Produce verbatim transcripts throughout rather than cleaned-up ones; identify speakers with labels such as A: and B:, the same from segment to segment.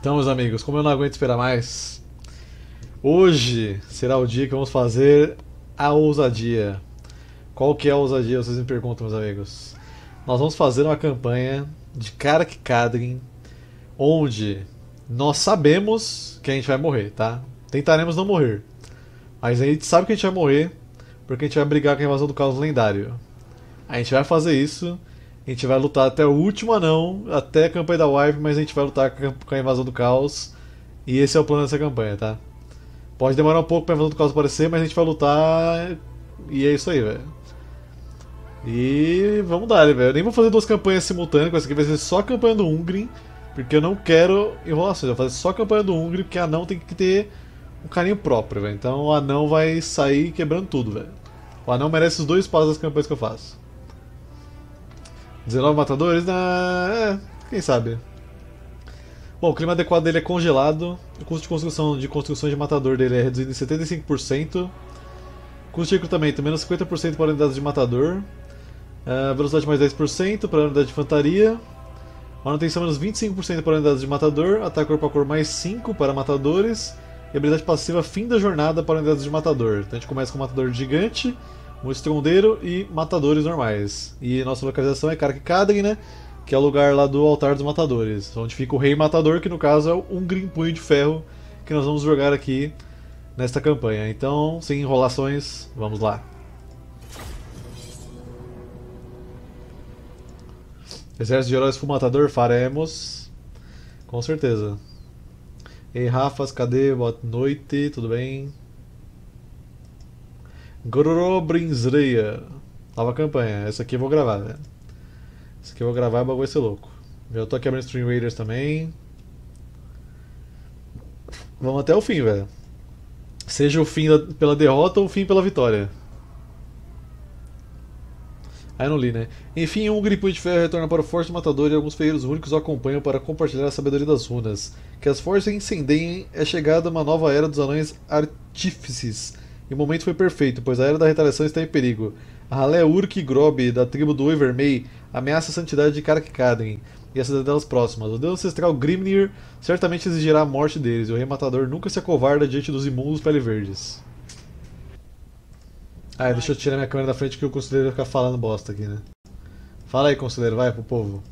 A: Então, meus amigos, como eu não aguento esperar mais, hoje será o dia que vamos fazer a ousadia. Qual que é a ousadia, vocês me perguntam, meus amigos? Nós vamos fazer uma campanha de Karak Kadrin, onde nós sabemos que a gente vai morrer, tá? Tentaremos não morrer, mas a gente sabe que a gente vai morrer porque a gente vai brigar com a invasão do caos lendário. A gente vai fazer isso, a gente vai lutar até o último anão, até a campanha da Wipe, mas a gente vai lutar com a invasão do caos. E esse é o plano dessa campanha, tá? Pode demorar um pouco pra invasão do caos aparecer, mas a gente vai lutar e é isso aí, velho. E vamos dar, velho. Eu nem vou fazer duas campanhas simultâneas, essa aqui vai ser só a campanha do Ungrim, porque eu não quero enrolações, eu vou fazer só a campanha do Ungrim, porque anão tem que ter um carinho próprio, velho. Então o anão vai sair quebrando tudo, velho. O anão merece os dois passos das campanhas que eu faço. dezenove matadores? Ah, é, quem sabe. Bom, o clima adequado dele é congelado. O custo de construção de construções de matador dele é reduzido em setenta e cinco por cento. Custo de recrutamento menos cinquenta por cento para unidades de matador. Uh, velocidade mais dez por cento para unidade de infantaria. Manutenção menos vinte e cinco por cento para unidades de matador. Ataque corpo a corpo mais cinco para matadores. E habilidade passiva fim da jornada para unidades de matador. Então a gente começa com um matador gigante, um estrondeiro e matadores normais. E nossa localização é Karak Kadrin, né? Que é o lugar lá do altar dos matadores, onde fica o rei matador, que no caso é o Ungrim Punho de Ferro, que nós vamos jogar aqui nesta campanha. Então, sem enrolações, vamos lá. Exército de heróis fumatador, faremos. Com certeza. Ei, Rafas, cadê? Boa noite, tudo bem? Grorobrinsreia. Nova campanha, essa aqui eu vou gravar, velho. Essa aqui eu vou gravar e o bagulho vai ser louco. Já tô aqui abrindo Stream Raiders também. Vamos até o fim, velho. Seja o fim da, pela derrota ou o fim pela vitória. Aí não li, né? Enfim, um Ungrim de Ferro retorna para o Forte Matador e alguns ferreiros únicos o acompanham para compartilhar a sabedoria das runas. Que as forças incendeiem é chegada uma nova era dos anões artífices. E o momento foi perfeito, pois a era da retaliação está em perigo. A ralé Urk Grob, da tribo do Evermei, ameaça a santidade de Karak Kadrin e as cidadelas próximas. O deus ancestral Grimnir certamente exigirá a morte deles, e o rei matador nunca se acovarda diante dos imundos pele verdes. Ah, deixa eu tirar minha câmera da frente que o conselheiro vai ficar falando bosta aqui, né? Fala aí, conselheiro, vai pro povo.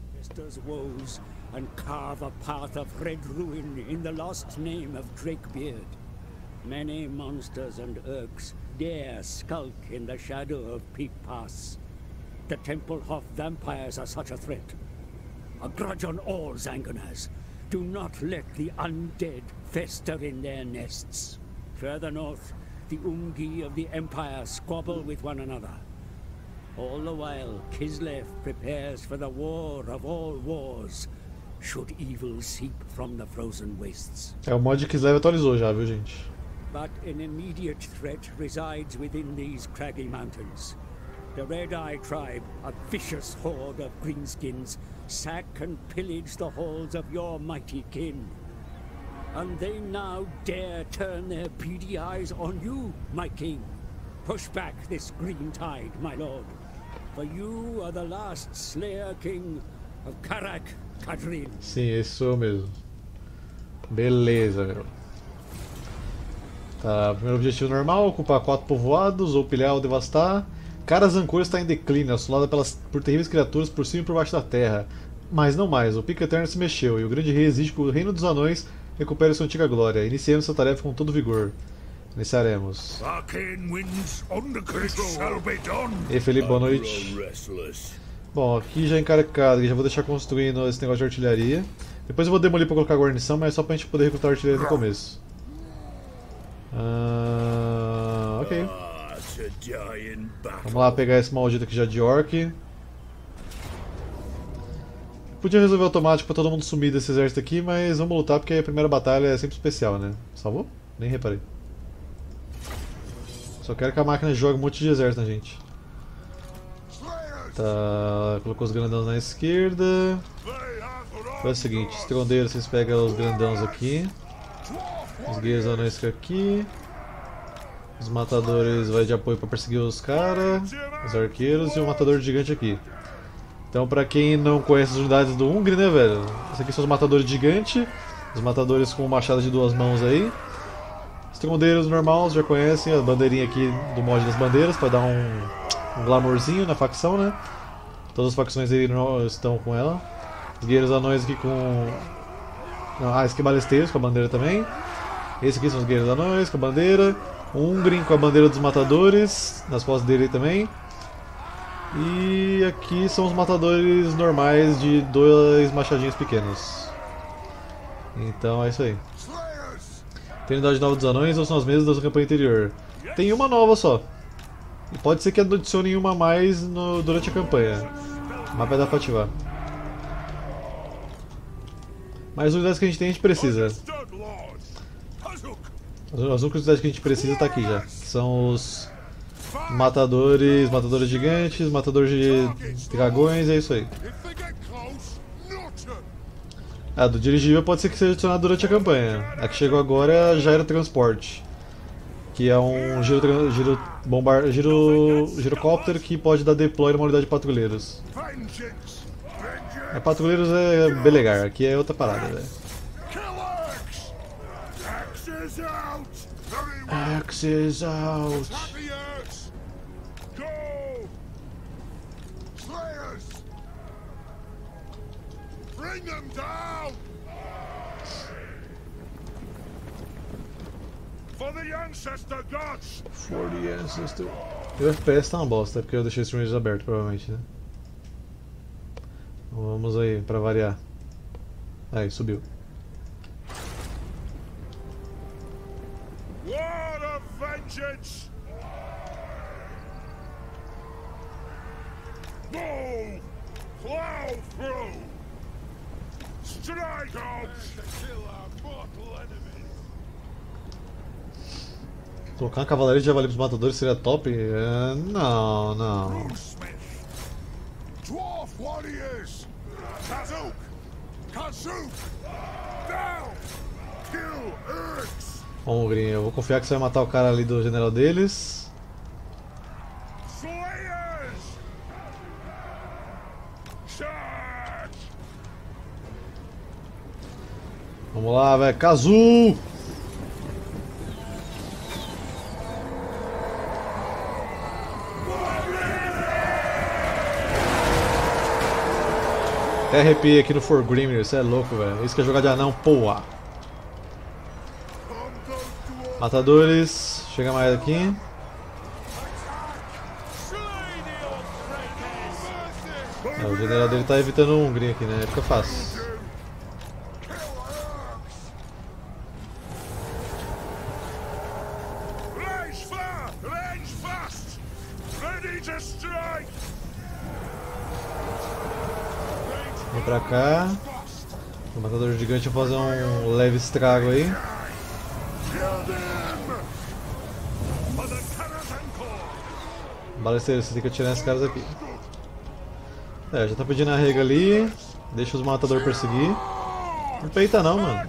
B: And carve a path of red ruin in the lost name of Drakebeard. Many monsters and urks dare skulk in the shadow of Peak Pass. The Temple of Vampires are such a threat. A grudge on all Zangunas. Do not let the undead fester in their nests. Further north, the Ungi of the Empire squabble with one another. All the while, Kislev prepares for the war of all wars. Should evil seep from the frozen wastes.
A: É, o mod Kislev atualizou já, viu, gente?
B: But an immediate threat resides within these craggy mountains. The Red Eye tribe, a vicious horde of greenskins, sack and pillage the halls of your mighty kin. And they now dare turn their beady eyes on you, my king. Push back this green tide, my lord. For you are the last Slayer King of Karak Kadrin.
A: Sim, esse sou eu mesmo. Beleza, meu. Tá, primeiro objetivo normal, ocupar quatro povoados, ou pilhar ou devastar. Karazhan-Kor está em declínio, assolada pelas, por terríveis criaturas por cima e por baixo da terra. Mas não mais, o Pico Eterno se mexeu, e o grande rei exige que o reino dos anões recupere sua antiga glória. Iniciemos essa tarefa com todo vigor. Iniciaremos. Ei, Felipe, boa noite. Bom, aqui já encarcado, já vou deixar construindo esse negócio de artilharia. Depois eu vou demolir para colocar guarnição, mas é só pra gente poder recrutar artilharia no começo. Ah, ok. Vamos lá pegar esse maldito aqui já de orc. Podia resolver automático pra todo mundo sumir desse exército aqui, mas vamos lutar porque a primeira batalha é sempre especial, né? Salvou? Nem reparei. Só quero que a máquina jogue um monte de exército na gente. Tá, colocou os grandãos na esquerda. Faz o seguinte, estrondeiro, vocês pegam os grandãos aqui. Os guerreiros anões ficam aqui. Os matadores vai de apoio para perseguir os caras. Os arqueiros e o matador gigante aqui. Então, pra quem não conhece as unidades do Ungrim, né, velho? Esses aqui são os matadores gigantes. Os matadores com machado de duas mãos aí. Os trondeiros normais já conhecem a bandeirinha aqui do mod das bandeiras para dar um, um glamourzinho na facção, né? Todas as facções aí estão com ela. Os guerreiros anões aqui com... Ah, esse aqui é balesteiros com a bandeira também. Esse aqui são os guerreiros anões com a bandeira. O Ungrim com a bandeira dos matadores nas costas dele também. E aqui são os matadores normais de dois machadinhos pequenos. Então é isso aí. Tem unidade nova dos anões ou são as mesmas da campanha anterior? Tem uma nova só. E pode ser que adicione uma a mais no, durante a campanha. Mas vai dar pra ativar. Mas as unidades que a gente tem a gente precisa. As únicas unidades que a gente precisa tá aqui já. Que são os matadores, matadores gigantes, matadores de dragões, é isso aí. Ah, do dirigível pode ser que seja adicionado durante a campanha. A que chegou agora é a Gyrotransporte, que é um giro, giro, bombar, giro, girocóptero que pode dar deploy numa unidade de patrulheiros. É, patrulheiros é Belegar, aqui é outra parada, velho. Axes out!
C: Bring them down! For the ancestor gods!
A: For the ancestor. O F P S tá uma bosta, porque eu deixei esse range aberto, provavelmente, né? Vamos aí, pra variar. Aí, subiu.
C: War of vengeance! Go! Plow through! Strike out! Kill our mortal enemies!
A: Colocar uma cavalaria de javali pros matadores seria top? É, não, não.
C: Dwarf warriors! Kazuk! Kazuk! Down! Kill Urks!
A: Bom, Green, eu vou confiar que você vai matar o cara ali do general deles.
C: Slayers! Charge!
A: Vamos lá, velho. Kazu! Até arrepiei aqui no Forgrimnir, você é louco, velho. Isso que é jogar de anão, porra. Matadores, chega mais aqui. É, o general dele tá evitando o Hungria aqui, né? Fica fácil. Vem pra cá. O matador gigante vai fazer um leve estrago aí. Balesteiro, você tem que atirar esses caras aqui. É, já tá pedindo a rega ali. Deixa os matadores perseguir. Não peita não, mano.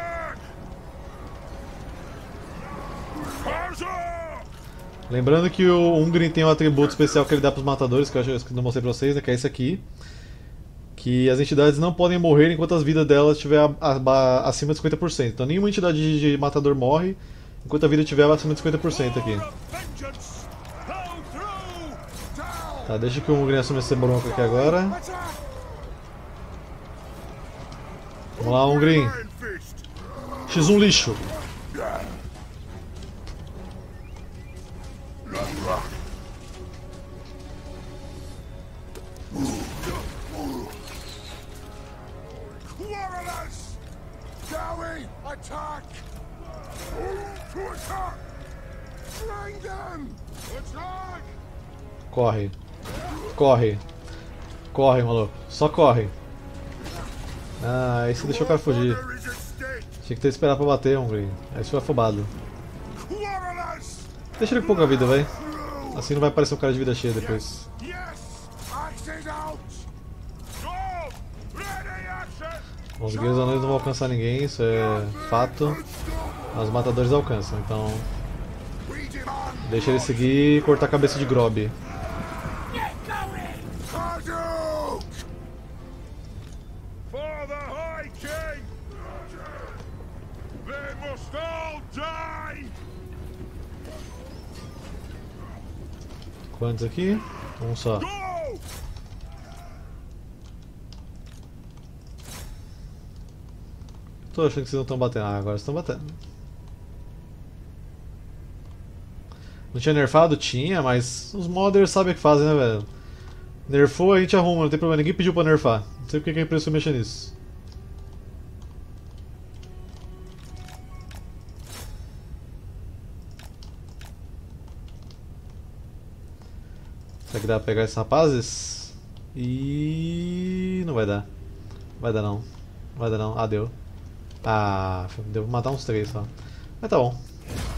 A: Lembrando que o Ungrim tem um atributo especial que ele dá pros matadores, que eu acho que não mostrei pra vocês, né, que é esse aqui. Que as entidades não podem morrer enquanto as vidas delas estiver acima de cinquenta por cento. Então nenhuma entidade de matador morre enquanto a vida estiver acima de cinquenta por cento aqui. Tá, deixa que o Ungrim assuma esse bronco aqui agora. Vamos lá, Ungrim. X um lixo. Corre. Corre. Corre, maluco. Só corre. Ah, aí você deixou o cara fugir. Tinha que ter esperado pra bater, Ungrim. Aí você foi afobado. Deixa ele com pouca vida, vai. Assim não vai aparecer um cara de vida cheia depois. Bom, os guerreiros anões não vão alcançar ninguém, isso é fato. Mas os matadores alcançam, então... Deixa ele seguir e cortar a cabeça de Grob.
C: They must all die!
A: Quantos aqui? Um só.
C: Go!
A: Tô achando que vocês não estão batendo. Ah, agora estão batendo. Não tinha nerfado? Tinha, mas os modders sabem o que fazem, né, velho? Nerfou, a gente arruma, não tem problema. Ninguém pediu pra nerfar. Não sei porque que a empresa mexer nisso. Será que dá pra pegar esses rapazes? E não vai dar. Vai dar não. Vai dar não. Ah, deu. Ah, devo matar uns três só. Mas tá bom.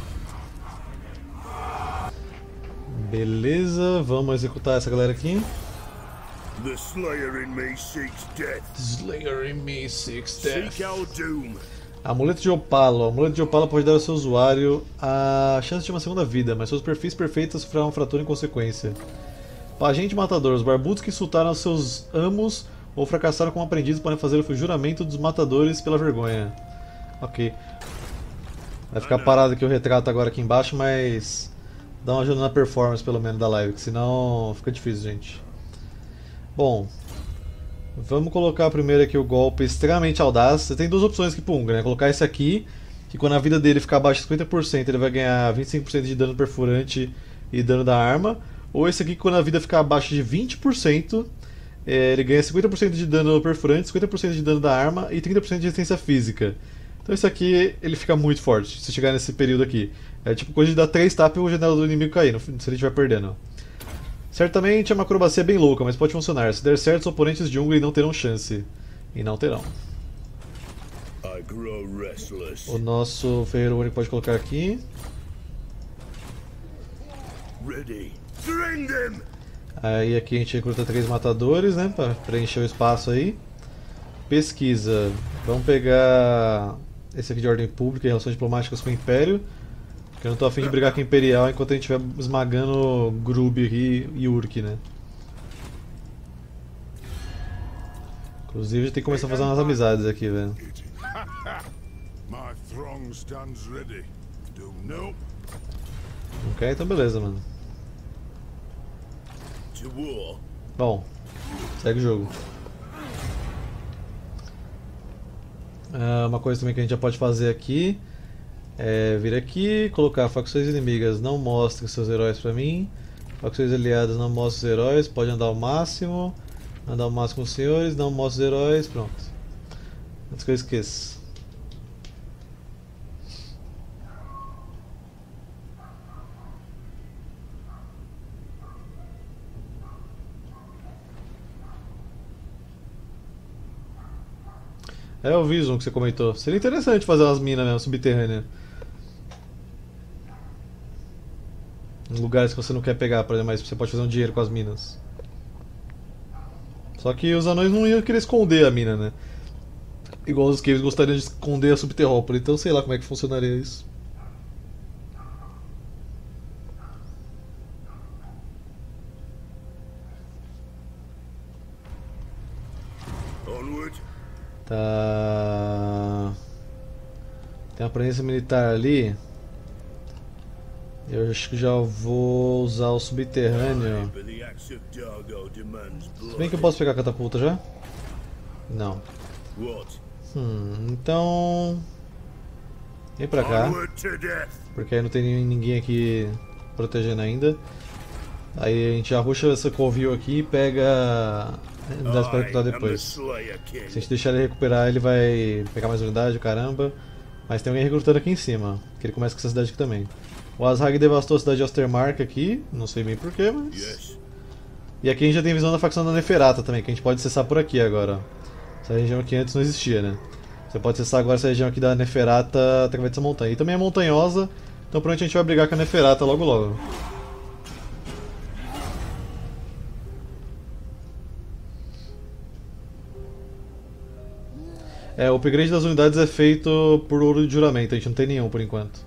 A: Beleza, vamos executar essa galera aqui.
C: The Slayer in me seeks death.
A: Slayer in me seeks
C: Seek our doom.
A: Amuleto de Opalo. O amuleto de Opalo pode dar ao seu usuário a chance de uma segunda vida, mas seus perfis perfeitos sofrerão uma fratura em consequência. Pagente Matador. Os barbudos que insultaram seus amos ou fracassaram como aprendizes podem fazer o juramento dos matadores pela vergonha. Ok. Vai ficar parado aqui o retrato agora aqui embaixo, mas dá uma ajuda na performance pelo menos da live, que senão fica difícil, gente. Bom, vamos colocar primeiro aqui o golpe extremamente audaz. Você tem duas opções aqui pro Ungra, né? Colocar esse aqui, que quando a vida dele ficar abaixo de cinquenta por cento ele vai ganhar vinte e cinco por cento de dano perfurante e dano da arma. Ou esse aqui que quando a vida ficar abaixo de vinte por cento é, ele ganha cinquenta por cento de dano perfurante, cinquenta por cento de dano da arma e trinta por cento de resistência física. Então esse aqui ele fica muito forte se chegar nesse período aqui. É tipo coisa de dar três tapas e o janela do inimigo cair, se ele estiver perdendo. Certamente é uma acrobacia bem louca, mas pode funcionar. Se der certo, os oponentes de Ungry não terão chance. E não terão.
C: I grow restless.
A: O nosso ferreiro único pode colocar aqui.
C: Ready. Bring them!
A: Aí aqui a gente recruta três matadores, né? Pra preencher o espaço aí. Pesquisa. Vamos pegar esse aqui de ordem pública e relações diplomáticas com o Império. Porque eu não tô afim de brigar com o Imperial enquanto a gente estiver esmagando Grub aqui e Urk, né? Inclusive a gente tem que começar a fazer umas amizades aqui, velho.
C: My throng stands ready. Do no.
A: Ok, então beleza, mano.
C: To war.
A: Bom, segue o jogo. Ah, uma coisa também que a gente já pode fazer aqui é vir aqui, colocar facções inimigas, não mostre seus heróis pra mim. Facções aliadas, não mostre os heróis, pode andar ao máximo. Andar ao máximo com os senhores, não mostre os heróis, pronto. Antes que eu esqueça. É o Vision que você comentou. Seria interessante fazer umas minas mesmo, subterrâneas. Em lugares que você não quer pegar, por exemplo, mas você pode fazer um dinheiro com as minas. Só que os anões não iam querer esconder a mina, né? Igual os Caves gostariam de esconder a Subterrópole, então sei lá como é que funcionaria isso.
C: Onward.
A: Tá. Tem uma presença militar ali. Eu acho que já vou usar o subterrâneo.
C: But the axe of Dargo demands
A: Se
C: blood.
A: bem que eu posso pegar a catapulta já? Não.
C: What?
A: Hum, então. Vem pra cá.
C: Onward to death.
A: Porque aí não tem ninguém aqui protegendo ainda. Aí a gente arruxa essa covil aqui e pega unidades para
C: I
A: recuperar
C: am the
A: depois.
C: Slayer
A: Se a
C: King.
A: gente deixar ele recuperar, ele vai pegar mais unidade, caramba. Mas tem alguém recrutando aqui em cima, que ele começa com essa cidade aqui também. O Azhag devastou a cidade de Ostermark aqui, não sei bem porquê, mas...
C: Yes.
A: E aqui a gente já tem visão da facção da Neferata também, que a gente pode acessar por aqui agora. Essa região aqui antes não existia, né? Você pode acessar agora essa região aqui da Neferata através dessa montanha. E também é montanhosa, então provavelmente a gente vai brigar com a Neferata logo logo. É, o upgrade das unidades é feito por ouro de juramento, a gente não tem nenhum por enquanto.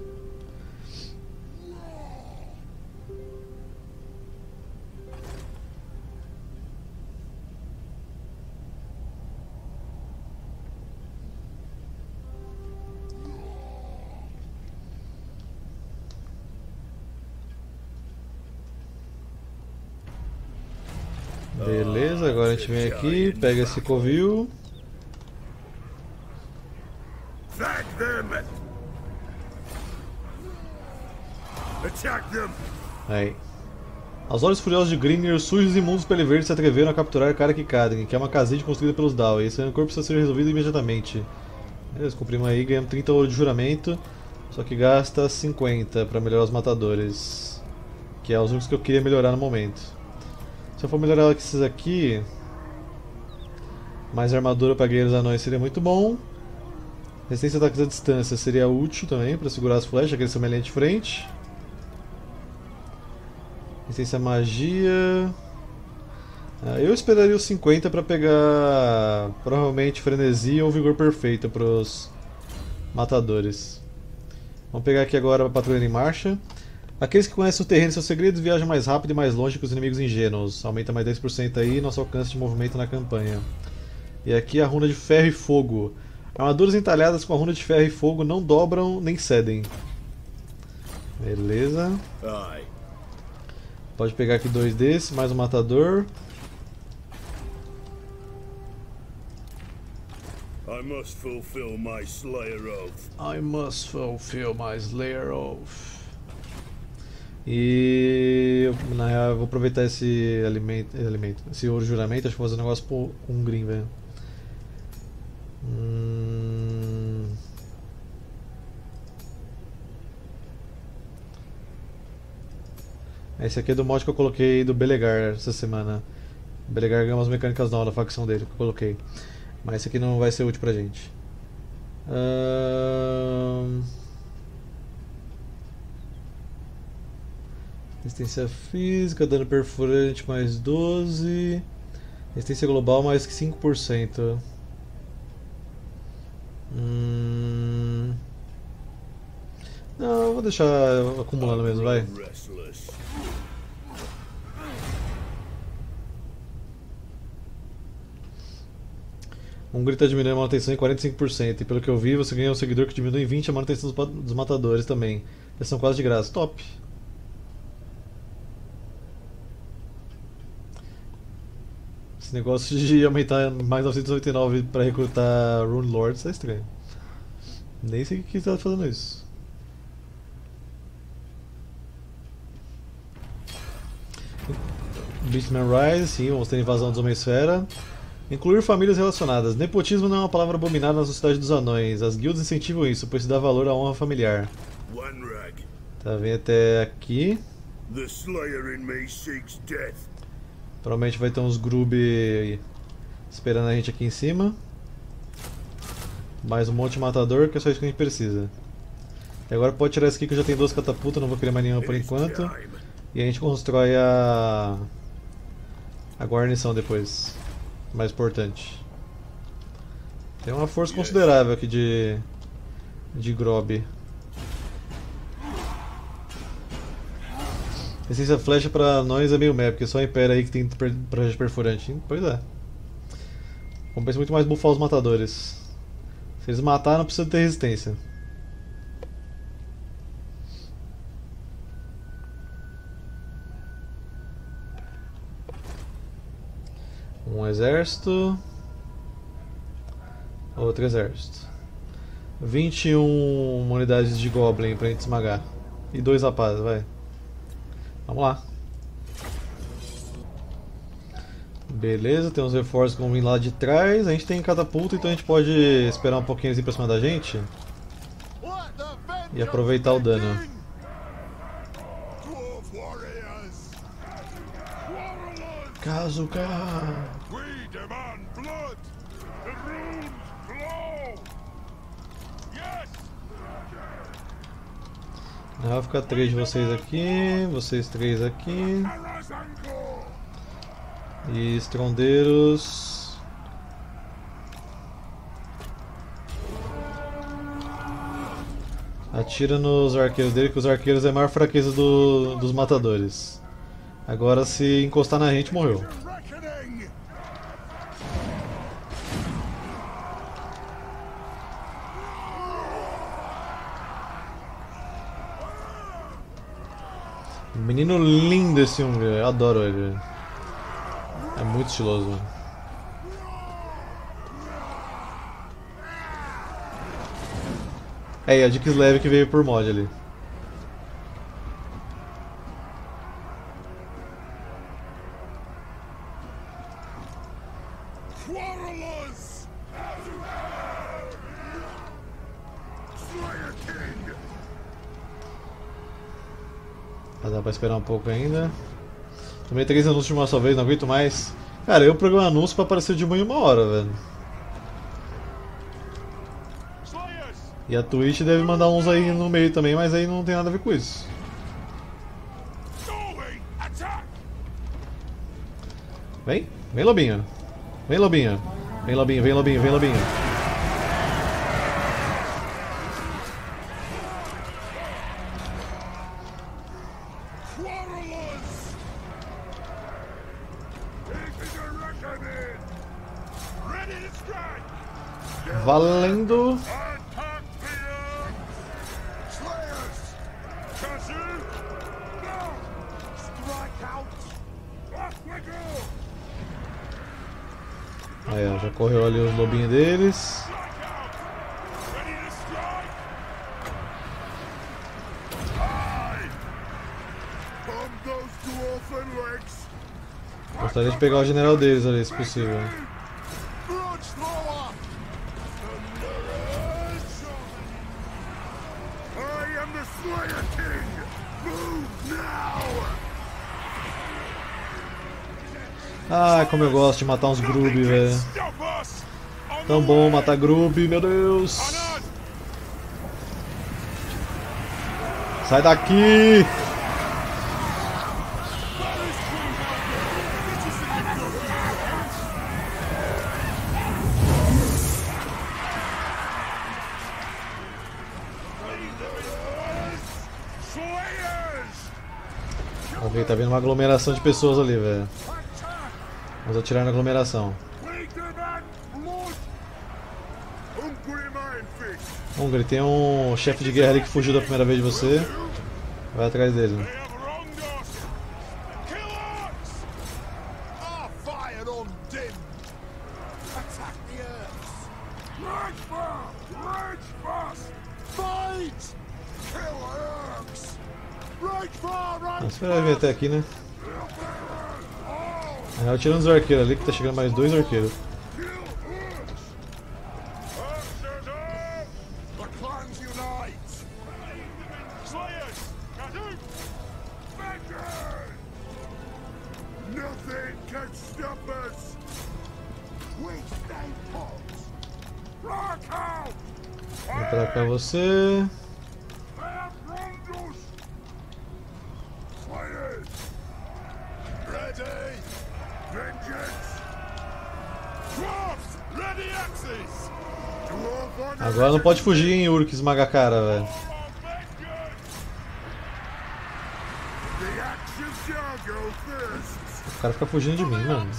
A: Beleza, agora a gente vem aqui, pega esse covil.
C: Attack them! Attack them!
A: Aí. Os olhos furiosos de Gringer, sujos e imundos pele verde, se atreveram a capturar Karak Kadrin, que é uma caside construída pelos Dao, e esse corpo precisa ser resolvido imediatamente. Beleza, cumprimos aí, ganhamos trinta ouro de juramento, só que gasta cinquenta para melhorar os matadores, que é os únicos que eu queria melhorar no momento. Se eu for melhorar esses aqui, mais armadura para guerreiros anões seria muito bom. Resistência a ataques à distância seria útil também para segurar as flechas, que eles são minha linha de frente. Resistência a magia. Ah, eu esperaria os cinquenta para pegar provavelmente frenesi ou vigor perfeito para os matadores. Vamos pegar aqui agora a patrulha em marcha. Aqueles que conhecem o terreno e seus segredos viajam mais rápido e mais longe que os inimigos ingênuos. Aumenta mais dez por cento aí nosso alcance de movimento na campanha. E aqui a runa de ferro e fogo. Armaduras entalhadas com a runa de ferro e fogo não dobram nem cedem. Beleza.
C: Aye.
A: Pode pegar aqui dois desses, mais um matador.
C: I must fulfill my Slayer oath.
A: I must fulfill my Slayer oath. E na real eu vou aproveitar esse alimento, esse, alimento, esse ouro juramento, acho que vou fazer um negócio com um green, velho. Hum... Esse aqui é do mod que eu coloquei do Belegar essa semana. O Belegar ganhou umas mecânicas novas da facção dele que eu coloquei. Mas esse aqui não vai ser útil pra gente. Hum... Resistência física, dano perfurante mais doze. Resistência global mais que cinco por cento. Hum... Não, eu vou deixar acumulando mesmo, vai. Um grito diminui a manutenção em quarenta e cinco por cento. E pelo que eu vi, você ganha um seguidor que diminui em vinte por cento a manutenção dos, dos matadores também. Eles são quase de graça. Top! Esse negócio de aumentar mais novecentos e noventa e nove para recrutar Rune Lords é estranho. Nem sei o que está fazendo isso. Beastman Rise, sim, vamos ter invasão da Homem-Esfera. Incluir famílias relacionadas. Nepotismo não é uma palavra abominada na sociedade dos anões. As guildas incentivam isso, pois se dá valor à honra familiar. Tá, vem até aqui.
C: The Slayer in me seeks death.
A: Provavelmente vai ter uns grub esperando a gente aqui em cima. Mais um monte de matador, que é só isso que a gente precisa. E agora pode tirar esse aqui que eu já tenho duas catapultas, não vou querer mais nenhuma por enquanto. E a gente constrói a, a guarnição depois. Mais importante. Tem uma força considerável aqui de, de Grob. Essência flecha pra nós é meio meh, porque só a Império aí que tem projeto perfurante. Pois é. Compensa muito mais buffar os matadores. Se eles matar, não precisa ter resistência. Um exército. Outro exército. vinte e uma unidades de Goblin pra gente esmagar. E dois rapazes, vai. Vamos lá. Beleza, tem uns reforços que vão vir lá de trás. A gente tem catapulta, então a gente pode esperar um pouquinho eles ir pra cima da gente e aproveitar o dano. Kazuka! Vai ficar três de vocês aqui, vocês três aqui. E estrondeiros. Atira nos arqueiros dele, que os arqueiros é a maior fraqueza do, dos matadores. Agora se encostar na gente, morreu. Menino lindo esse Unger, eu adoro ele. É muito estiloso, mano. É, e a Dix Leve que veio por mod ali. Mas dá pra esperar um pouco ainda. Tomei três anúncios de uma só vez, não aguento mais. Cara, eu programo anúncio pra aparecer de manhã em uma hora, velho. E a Twitch deve mandar uns aí no meio também, mas aí não tem nada a ver com isso. Vem, vem lobinho. Vem lobinho. Vem lobinho, vem lobinho, vem lobinho. Valendo. Aí, ó, já correu ali os lobinhos deles. Gostaria de pegar o general deles ali, se possível. Ah, como eu gosto de matar uns Grub, velho. Tão bom matar Grub, meu Deus. Sai daqui! Ok, tá vendo uma aglomeração de pessoas ali, velho. Vamos atirar na aglomeração. Hungry, tem um chefe de guerra ali que fugiu da primeira vez de você. Vai atrás dele. Você vai vir até aqui, né? Eu tirando os arqueiros ali, que tá chegando mais dois arqueiros. Vou atacar você. Agora não pode fugir, hein, Uruk, esmaga a cara, velho. O cara fica fugindo de mim, mano.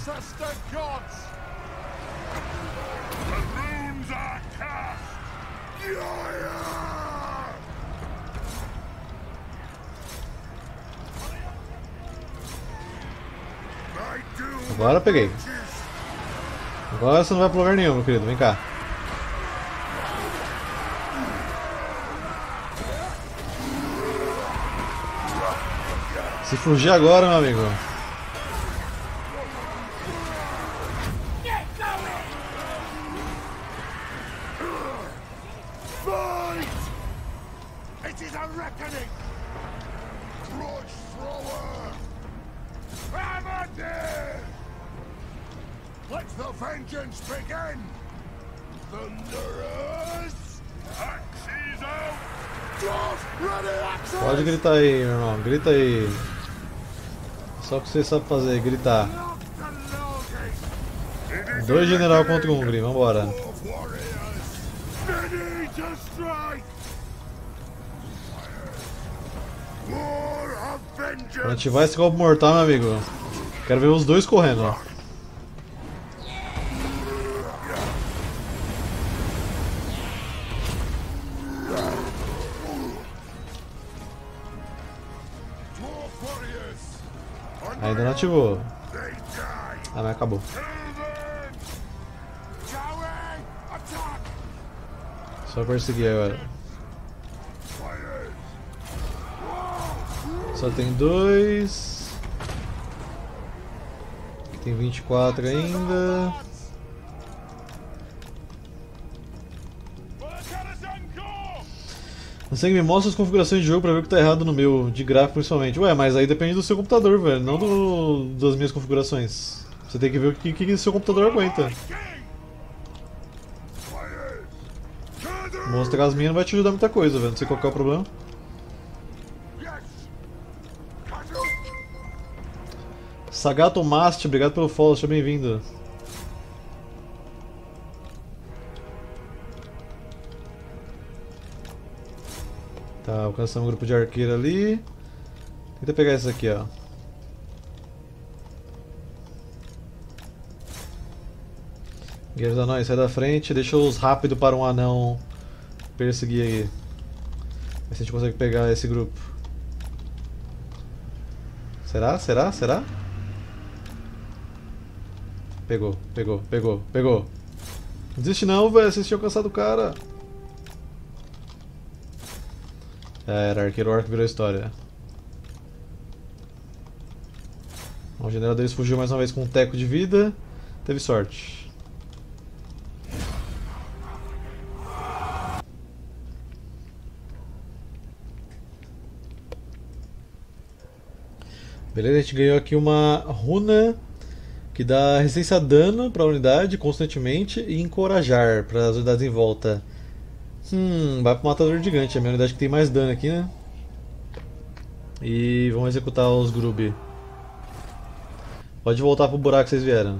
A: Agora eu peguei. Agora você não vai pra lugar nenhum, meu querido. Vem cá. Se fugir agora, meu amigo. Pode gritar aí, meu irmão. Grita aí. Só o que você sabe fazer, gritar. Dois general contra o Hungry, vambora. Pra ativar esse golpe mortal, meu amigo. Quero ver os dois correndo. Ainda não ativou. Ah, mas acabou. Só perseguir agora. Só tem dois. Aqui tem vinte e quatro ainda. Você me mostra as configurações de jogo pra ver o que tá errado no meu, de gráfico principalmente. Ué, mas aí depende do seu computador, velho, não do, das minhas configurações. Você tem que ver o que, que, que seu computador aguenta. Mostrar as minhas não vai te ajudar muita coisa, velho, não sei qual que é o problema. Sagato Mast, obrigado pelo follow, seja bem-vindo. Tá, alcançamos um grupo de arqueiro ali. Tenta pegar esse aqui, ó. Guerreiros anões, sai da frente, deixa os rápido para um anão perseguir aí. Ver se a gente consegue pegar esse grupo. Será? Será? Será? Pegou, pegou, pegou, pegou. Não desiste não, velho, vocês tinham alcançado o cara. É, era, arqueiro orc virou história. O general deles fugiu mais uma vez com um teco de vida. Teve sorte. Beleza, a gente ganhou aqui uma runa que dá resistência a dano para a unidade constantemente e encorajar para as unidades em volta. Hum, vai pro matador gigante, é a minha unidade que tem mais dano aqui, né? E vamos executar os Grub. Pode voltar pro buraco que vocês vieram.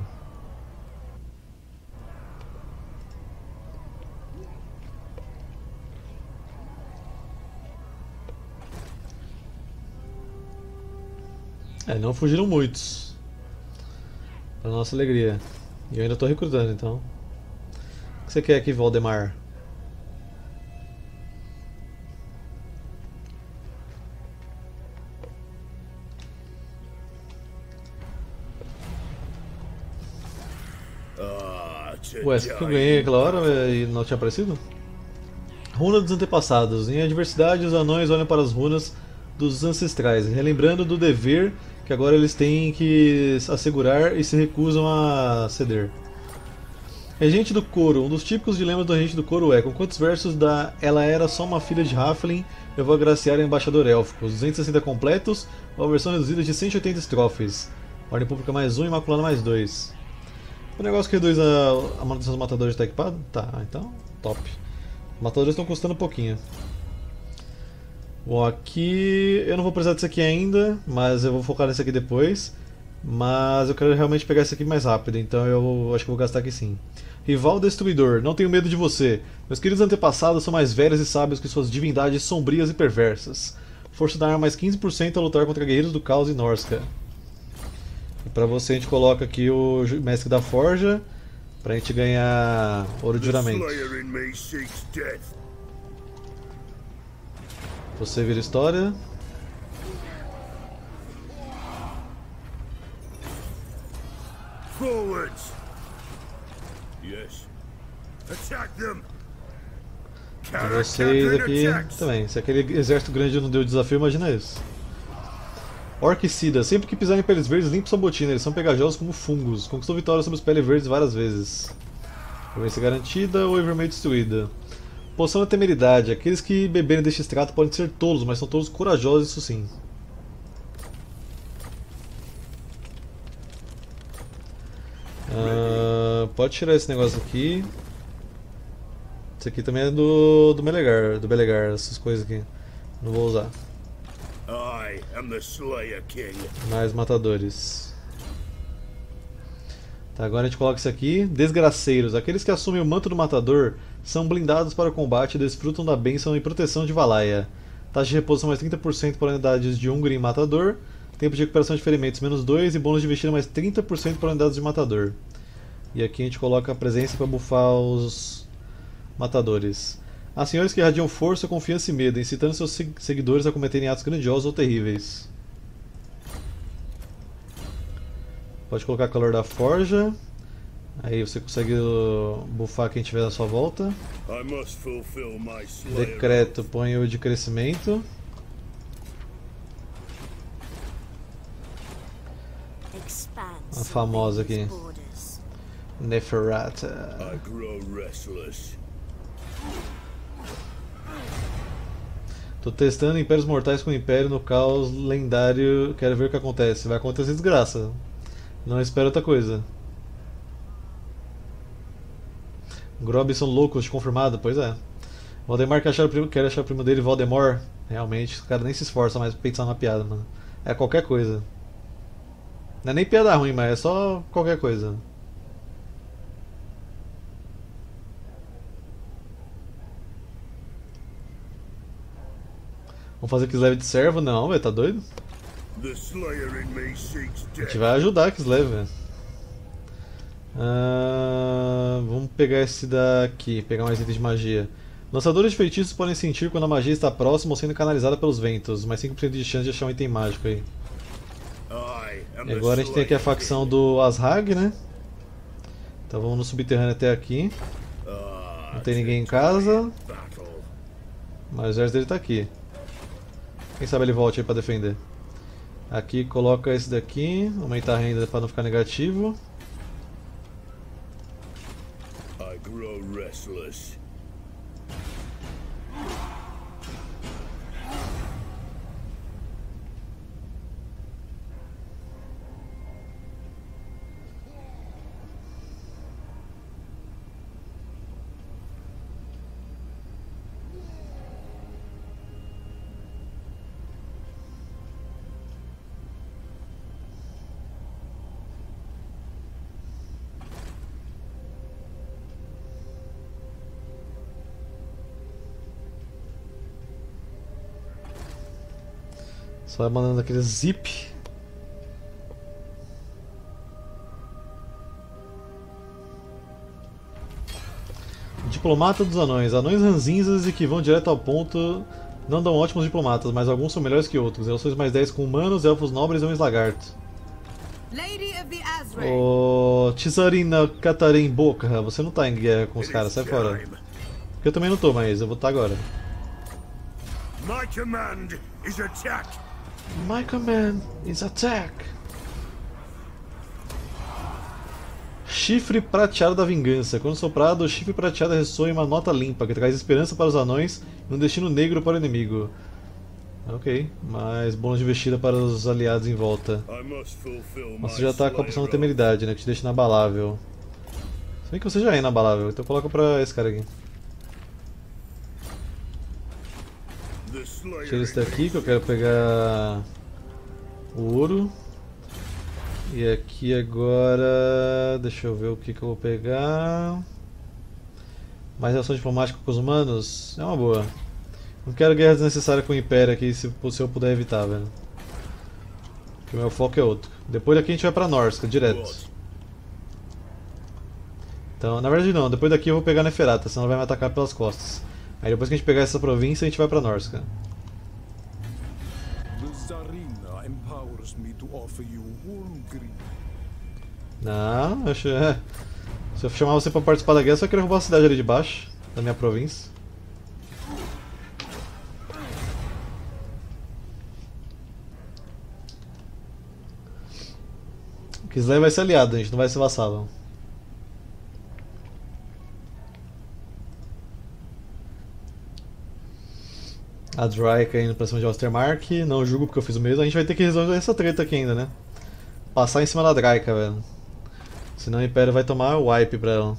A: É, não fugiram muitos. Pra nossa alegria. E eu ainda tô recrutando, então. O que você quer aqui, Valdemar? Ué, essa que eu ganhei aquela hora e não tinha aparecido? Runa dos antepassados. Em adversidade, os anões olham para as runas dos ancestrais, relembrando do dever que agora eles têm que assegurar e se recusam a ceder. Regente do Coro. Um dos típicos dilemas do Regente do Coro é: com quantos versos da Ela Era Só Uma Filha de Halfling eu vou agraciar o Embaixador Élfico? duzentos e sessenta completos ou a versão reduzida de cento e oitenta estrofes? Ordem Pública mais um e Imaculada mais dois. O negócio que reduz a, a manutenção dos matadores está equipado? Tá, então, top. Os matadores estão custando um pouquinho. Bom, aqui eu não vou precisar disso aqui ainda, mas eu vou focar nesse aqui depois. Mas eu quero realmente pegar esse aqui mais rápido, então eu acho que vou gastar aqui sim. Rival Destruidor, não tenho medo de você. Meus queridos antepassados são mais velhos e sábios que suas divindades sombrias e perversas. Força da arma mais quinze por cento a lutar contra guerreiros do caos e Norska. E pra você a gente coloca aqui o Mestre da Forja, pra gente ganhar ouro de juramento. Você vira história.
C: Forwards. Yes. Attack them.
A: E vocês aqui também. Se aquele exército grande não deu desafio, imagina isso. Orquicida. Sempre que pisar em peles verdes, limpe sua botina. Eles são pegajosos como fungos. Conquistou vitória sobre os peles verdes várias vezes. Província garantida ou vermelho destruída. Poção da temeridade. Aqueles que beberem deste extrato podem ser tolos, mas são tolos corajosos, isso sim. Uh, pode tirar esse negócio aqui. Esse aqui também é do, do Belegar, do Belegar, essas coisas aqui. Não vou usar.
C: I am the Slayer King.
A: Mais matadores. Tá, agora a gente coloca isso aqui. Desgraceiros. Aqueles que assumem o manto do matador são blindados para o combate e desfrutam da bênção e proteção de Valaya. Taxa de reposição mais trinta por cento para unidades de Ungrim Matador. Tempo de recuperação de ferimentos menos dois e bônus de vestir mais trinta por cento para unidades de matador. E aqui a gente coloca a presença para buffar os matadores. Há senhores que irradiam força, confiança e medo, incitando seus seguidores a cometerem atos grandiosos ou terríveis. Pode colocar calor da forja. Aí você consegue buffar quem tiver na sua volta.
C: I must fulfill my Slayer.
A: Decreto, põe o de crescimento. A famosa aqui. Neferata.
C: I grow restless.
A: Tô testando Impérios Mortais com o Império no caos lendário. Quero ver o que acontece. Vai acontecer desgraça. Não espero outra coisa. Grob são loucos, confirmado? Pois é. Valdemar quer achar o primo, quer achar o primo dele, Voldemort. Realmente, os caras nem se esforçam mais pra pensar na piada, mano. É qualquer coisa. Não é nem piada ruim, mas é só qualquer coisa. Vamos fazer Kislev de servo? Não, velho, tá doido?
C: The Slayer in me seeks
A: A gente
C: death.
A: vai ajudar Kislev, velho. Ah, vamos pegar esse daqui, pegar mais itens de magia. Lançadores de feitiços podem sentir quando a magia está próxima ou sendo canalizada pelos ventos, mais cinco por cento de chance de achar um item mágico aí.
C: I am
A: E
C: the
A: agora a gente tem aqui a
C: Slayer
A: facção
C: King.
A: do Azhag, né? Então vamos no subterrâneo até aqui.
C: Ah,
A: Não tem ninguém em casa,
C: battle.
A: mas o exército dele tá aqui. Quem sabe ele volte aí pra defender. Aqui coloca esse daqui, aumentar a renda para não ficar negativo.
C: I grow restless.
A: Só vai mandando aquele zip. Diplomata dos anões. Anões ranzinzas e que vão direto ao ponto não dão ótimos diplomatas, mas alguns são melhores que outros. Relações mais dez com humanos, elfos nobres e homens lagarto.
D: Lady of the Azrael.
A: Ô, Tisarina Catarim Boca, você não tá em guerra com os
C: It
A: caras,
C: is
A: sai fora.
C: time.
A: Porque eu também não tô, mas eu vou estar agora.
C: My command is attack.
A: My command is attack. Chifre prateado da vingança. Quando soprado, o chifre prateado ressoa em uma nota limpa, que traz esperança para os anões e um destino negro para o inimigo. Ok, mais bônus de investida para os aliados em volta.
C: I must fulfill my
A: Você já tá com a opção da
C: Slayer
A: temeridade, né? Que te deixa inabalável. Se bem que você já é inabalável, então coloca pra esse cara aqui.
C: oath. The Slayer
A: Tira esse
C: in
A: daqui
C: me
A: que eu quero pegar o ouro. E aqui agora, deixa eu ver o que, que eu vou pegar. Mais ação diplomática com os humanos? É uma boa. Não quero guerra desnecessária com o Império aqui, se, se eu puder evitar, velho. Porque o meu foco é outro. Depois daqui a gente vai pra Norska, direto. Então, na verdade não, depois daqui eu vou pegar Neferata, senão ela vai me atacar pelas costas. Aí depois que a gente pegar essa província, a gente vai pra Norska.
E: The Tsarina empowers me to offer you Wolgrim.
A: Não, eu acho, é. Se eu chamar você pra participar da guerra, você vai querer roubar a cidade ali de baixo, da minha província. Kislev vai ser aliado, a gente não vai ser vassalo. A Draika indo pra cima de Ostermark, não julgo porque eu fiz o mesmo. A gente vai ter que resolver essa treta aqui ainda, né? Passar em cima da Draika, velho. Senão o Império vai tomar wipe pra ela.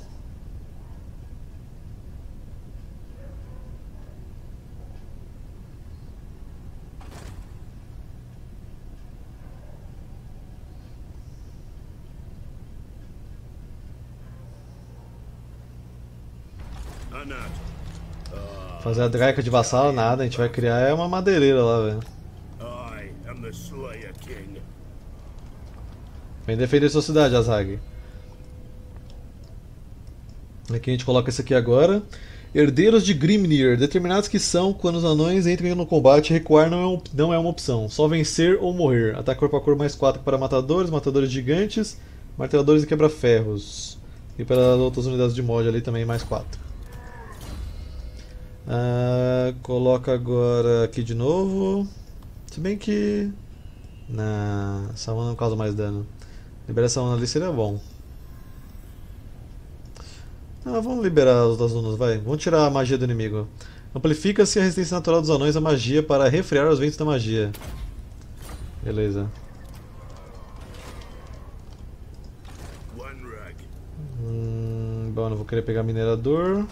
C: Anat.
A: Fazer a Draika de vassalo, nada, a gente vai criar é uma madeireira lá, velho.
C: I am the Slayer King.
A: Vem defender sua cidade, Azhag. Aqui a gente coloca esse aqui agora. Herdeiros de Grimnir. Determinados que são, quando os anões entram no combate, recuar não é, um, não é uma opção. Só vencer ou morrer. Ataque corpo a corpo mais quatro para matadores, matadores gigantes, marteladores e quebra-ferros. E para outras unidades de mod ali também mais quatro. Ah, coloca agora aqui de novo. Se bem que... Não, essa mana não causa mais dano. Liberar essa mana ali seria bom. Ah, vamos liberar as outras runas, vai. Vamos tirar a magia do inimigo. Amplifica-se a resistência natural dos anões à magia para refrear os ventos da magia. Beleza. Hum, bom, não vou querer pegar minerador.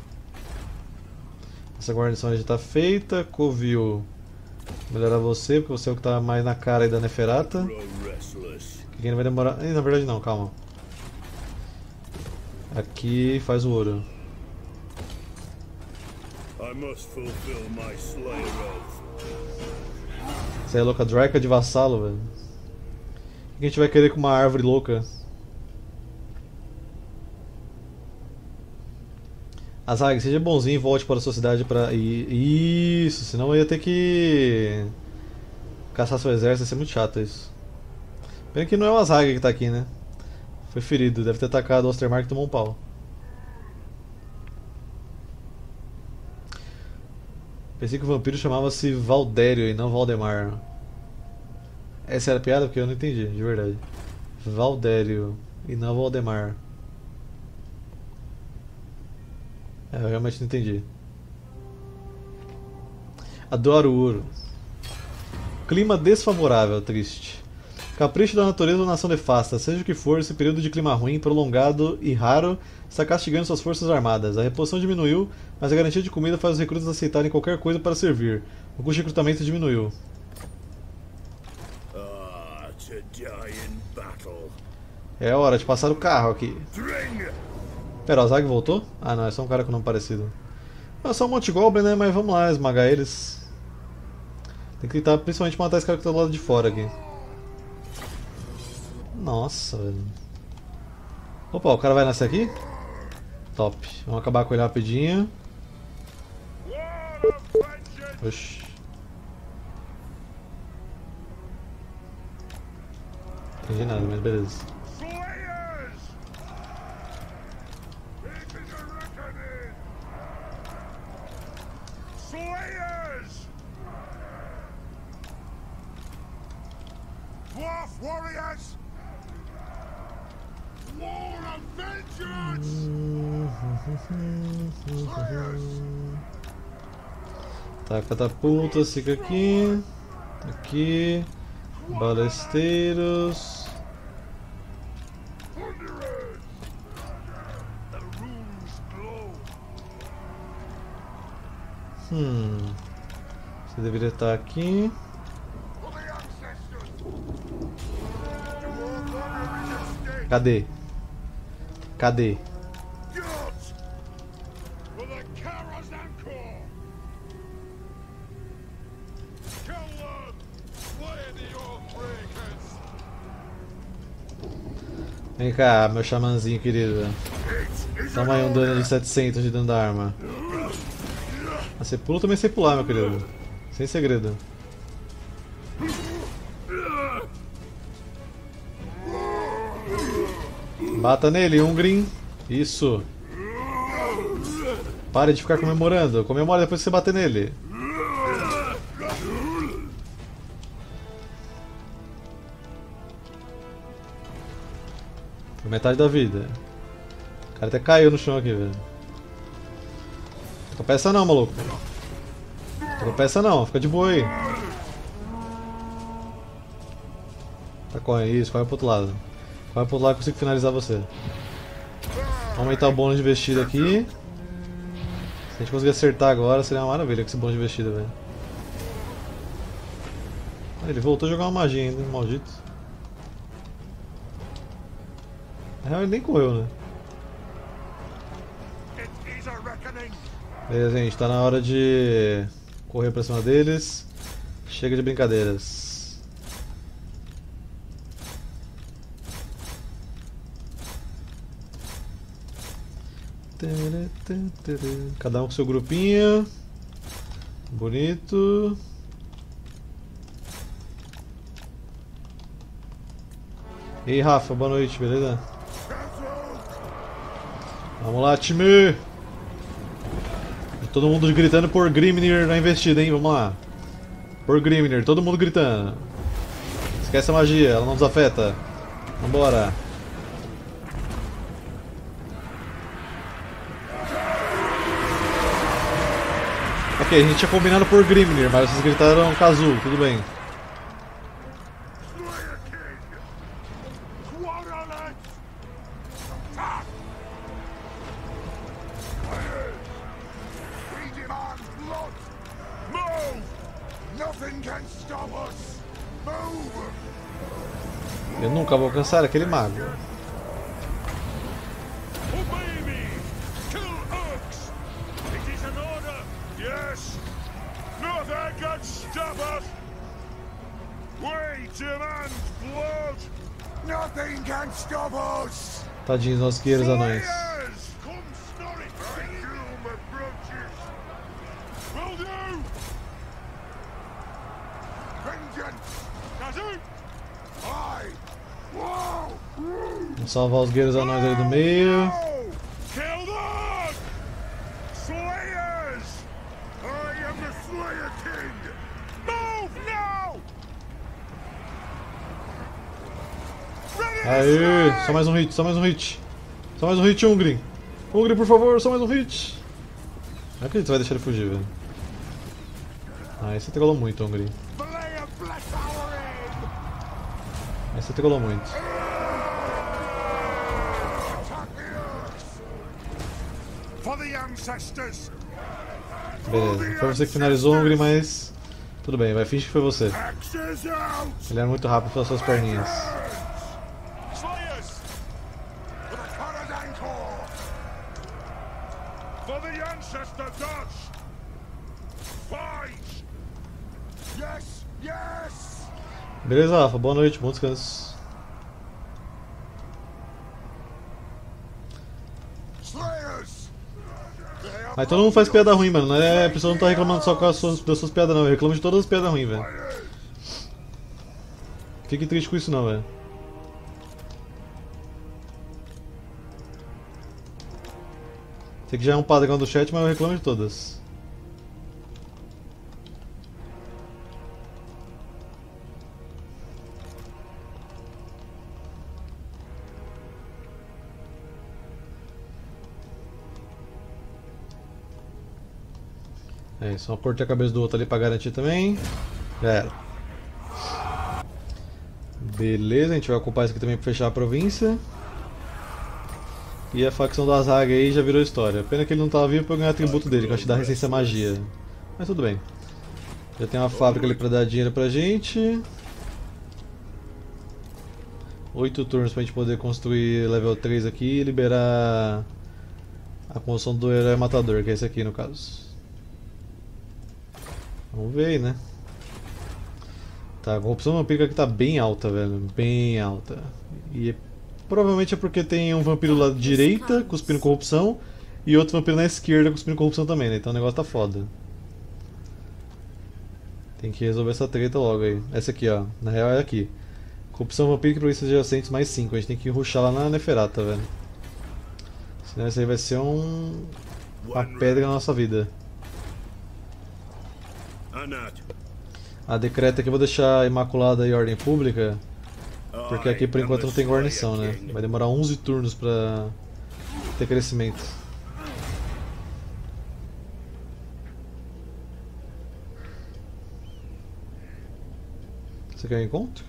A: Essa guarnição já está feita. Covil. Melhorar você, porque você é o que está mais na cara aí da Neferata. Que não vai demorar. Ih, na verdade não, calma. Aqui faz o ouro. Você é louca, Draca de vassalo, velho. O que a gente vai querer com uma árvore louca? Azag, seja bonzinho e volte para a sua cidade para. Isso, senão eu ia ter que caçar seu exército, ia ser muito chato isso. Pena que não é o Azag que está aqui, né? Foi ferido, deve ter atacado o Ostermark e tomou um pau. Pensei que o vampiro chamava-se Valdério e não Valdemar. Essa era a piada? Porque eu não entendi, de verdade. Valdério e não Valdemar. É, eu realmente não entendi. Adoro o ouro. Clima desfavorável, triste. Capricho da natureza ou nação nefasta, seja o que for, esse período de clima ruim, prolongado e raro está castigando suas forças armadas. A reposição diminuiu, mas a garantia de comida faz os recrutas aceitarem qualquer coisa para servir. O custo de recrutamento diminuiu. É hora de passar o carro aqui. Pera, o Zag voltou? Ah não, é só um cara com nome parecido. É só um monte de goblin, né? Mas vamos lá, esmagar eles. Tem que tentar principalmente matar esse cara que tá do lado de fora aqui. Nossa, velho. Opa, o cara vai nascer aqui? Top. Vamos acabar com ele rapidinho. Oxi. Não entendi nada, mas beleza. Tá, catapulta, fica aqui. Aqui. Balesteiros. Hum. Você deveria estar aqui. Cadê? Cadê? Vem cá, meu xamanzinho querido. Toma aí um dano de setecentos de dano da arma. Ah, você pula, também sei pular, meu querido. Sem segredo. Bata nele, Ungrim. Isso. Pare de ficar comemorando. Comemora depois que você bater nele. Foi metade da vida. O cara até caiu no chão aqui, velho. Tropeça não, maluco. Tropeça não, fica de boa aí. Tá, corre isso, corre pro outro lado. Corre pro outro lado que eu consigo finalizar você. Vou aumentar o bônus de vestida aqui. Se a gente conseguir acertar agora, seria uma maravilha com esse bônus de vestida, velho. Ele voltou a jogar uma magia ainda, maldito. Na real, ele nem correu, né? Beleza, gente, tá na hora de correr pra cima deles. Chega de brincadeiras. Cada um com seu grupinho. Bonito. E aí, Rafa, boa noite, beleza? Vamos lá, time! Todo mundo gritando por Grimnir na investida, hein? Vamos lá. Por Grimnir, todo mundo gritando. Esquece a magia, ela não nos afeta. Vambora. Ok, a gente tinha combinado por Grimnir, mas vocês gritaram Kazu, tudo bem. Eu nunca vou alcançar aquele mago. Tadinhos, nossos guerreiros anões. Vamos salvar os guerreiros anões ali do meio. Aê, só mais um hit, só mais um hit. Só mais um hit, Ungry. Ungry, por favor, só mais um hit. Não acredito que você vai deixar ele fugir, velho. Ah, esse trolou muito, Ungry. Esse trolou muito. Beleza, foi você que finalizou, Ungry, mas... Tudo bem, vai, finge que foi você. Ele era muito rápido pelas suas perninhas. Beleza, Rafa, boa noite, bom descanso. Aí todo mundo faz piada ruim, mano. Não é, a pessoa não tá reclamando só com as suas, das suas piadas, não. Eu reclamo de todas as piadas ruins, velho. Fique triste com isso, não, velho. Sei que já é um padrão do chat, mas eu reclamo de todas. É, só cortei a cabeça do outro ali pra garantir também. Já era. Beleza, a gente vai ocupar isso aqui também pra fechar a província. E a facção do Azag aí já virou história. Pena que ele não tava vivo pra eu ganhar atributo dele, que eu acho que dá resistência à magia. Mas tudo bem. Já tem uma fábrica ali pra dar dinheiro pra gente. Oito turnos pra gente poder construir level três aqui e liberar a construção do herói matador, que é esse aqui no caso. Vamos ver aí, né? Tá, a corrupção vampírica aqui tá bem alta, velho. Bem alta. E é, provavelmente é porque tem um vampiro lá da direita cuspindo corrupção e outro vampiro na esquerda cuspindo corrupção também, né? Então o negócio tá foda. Tem que resolver essa treta logo aí. Essa aqui, ó. Na real é aqui. Corrupção vampírica e províncias adjacentes mais cinco. A gente tem que rushar lá na Neferata, velho. Senão isso aí vai ser um... uma pedra na nossa vida. A decreta aqui eu vou deixar imaculada e ordem pública, porque aqui por enquanto não tem guarnição, né? Vai demorar onze turnos pra ter crescimento. Você quer um encontro?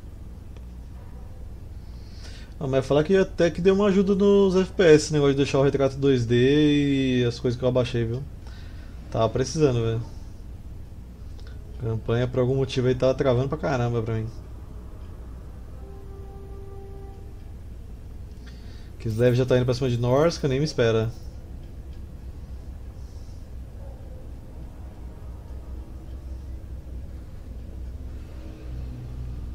A: Ah, mas falar que até que deu uma ajuda nos F P S, esse negócio de deixar o retrato dois D e as coisas que eu abaixei, viu? Tava precisando, velho. A campanha por algum motivo aí tava travando pra caramba pra mim. Kislev já tá indo pra cima de Norska, nem me espera.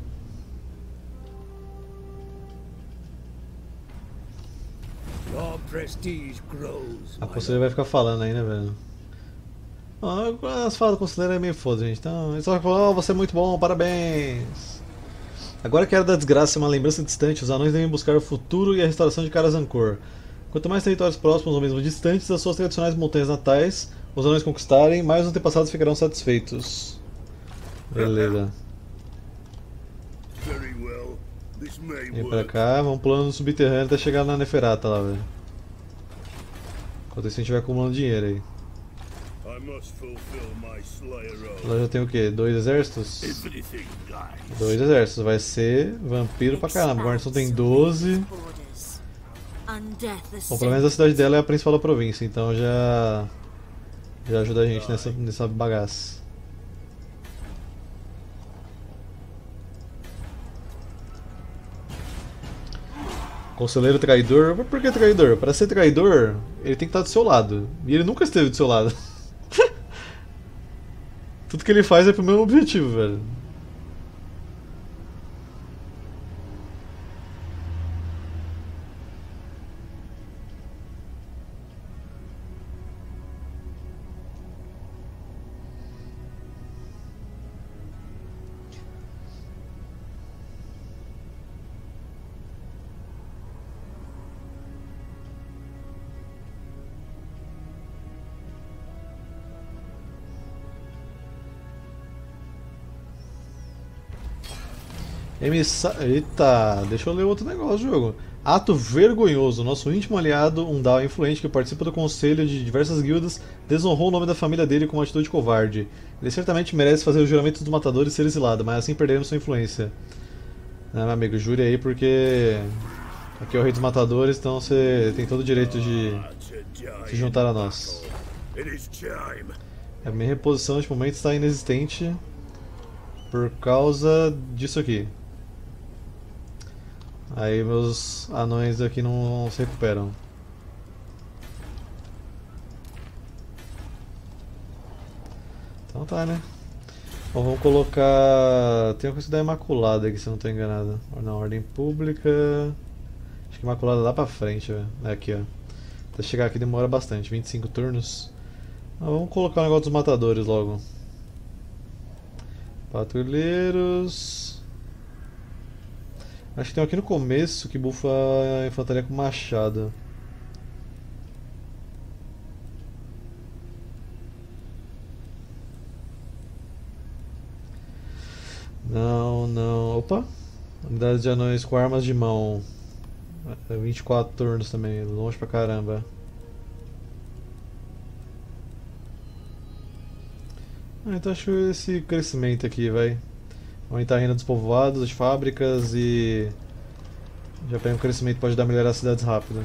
B: Your prestige grows.
A: A
B: my
A: conselheira vai ficar falando aí, né, velho? Ah, as falas do conselheiro é meio foda, gente. Então, ele só vai falar, oh, você é muito bom, parabéns. Agora que a Era da Desgraça é uma lembrança distante, os anões devem buscar o futuro e a restauração de Karazhan-Kor. Quanto mais territórios próximos ou mesmo distantes das suas tradicionais montanhas natais os anões conquistarem, mais os antepassados ficarão satisfeitos. Beleza.
C: Very well. This may
A: Vem pra
C: work.
A: cá, vamos pulando no subterrâneo até chegar na Neferata lá, velho. Enquanto isso a gente vai acumulando dinheiro aí.
C: I must fulfill my Slayer oath.
A: Lá já tem o quê? Dois exércitos?
C: Everything dies.
A: Dois exércitos, vai ser vampiro pra caramba. Agora só tem doze. Bom, pelo menos a cidade dela é a principal da província, então já. Já ajuda a gente nessa, nessa bagaça. Conselheiro traidor? Por que traidor? Para ser traidor, ele tem que estar do seu lado. E ele nunca esteve do seu lado. Tudo que ele faz é pro mesmo objetivo, velho. Emissa... Eita, deixa eu ler outro negócio do jogo. Ato vergonhoso. Nosso íntimo aliado, um Dao influente que participa do conselho de diversas guildas, desonrou o nome da família dele com uma atitude covarde. Ele certamente merece fazer o juramento dos matadores e ser exilado, mas assim perderemos sua influência. Ah, meu amigo, jure aí porque aqui é o rei dos matadores, então você tem todo o direito de se juntar a nós.
C: It is time.
A: A minha reposição neste momento está inexistente por causa disso aqui. Aí meus anões aqui não se recuperam. Então tá, né? Bom, vamos colocar... Tem uma coisa da Imaculada aqui, se eu não estou enganado. Na ordem pública... Acho que Imaculada lá pra frente, velho. É aqui, ó. Até chegar aqui demora bastante, vinte e cinco turnos. Mas vamos colocar o negócio dos matadores logo. Patrulheiros... Acho que tem um aqui no começo que bufa a infantaria com machado. Não, não. Opa! Unidades de anões com armas de mão. vinte e quatro turnos também, longe pra caramba. Ah, então acho esse crescimento aqui, vai. Aumentar a renda dos povoados, das fábricas e... Já pega um crescimento que pode ajudar a melhorar as cidades rápido.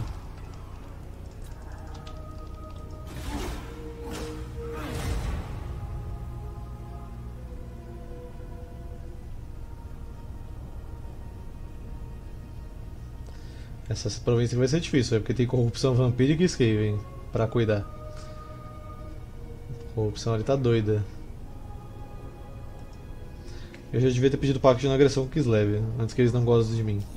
A: Essa província vai ser difícil, porque tem corrupção vampírica e Skaven pra cuidar. A corrupção ali tá doida. Eu já devia ter pedido pacto de não agressão com Kislev, antes que eles não gostem de mim.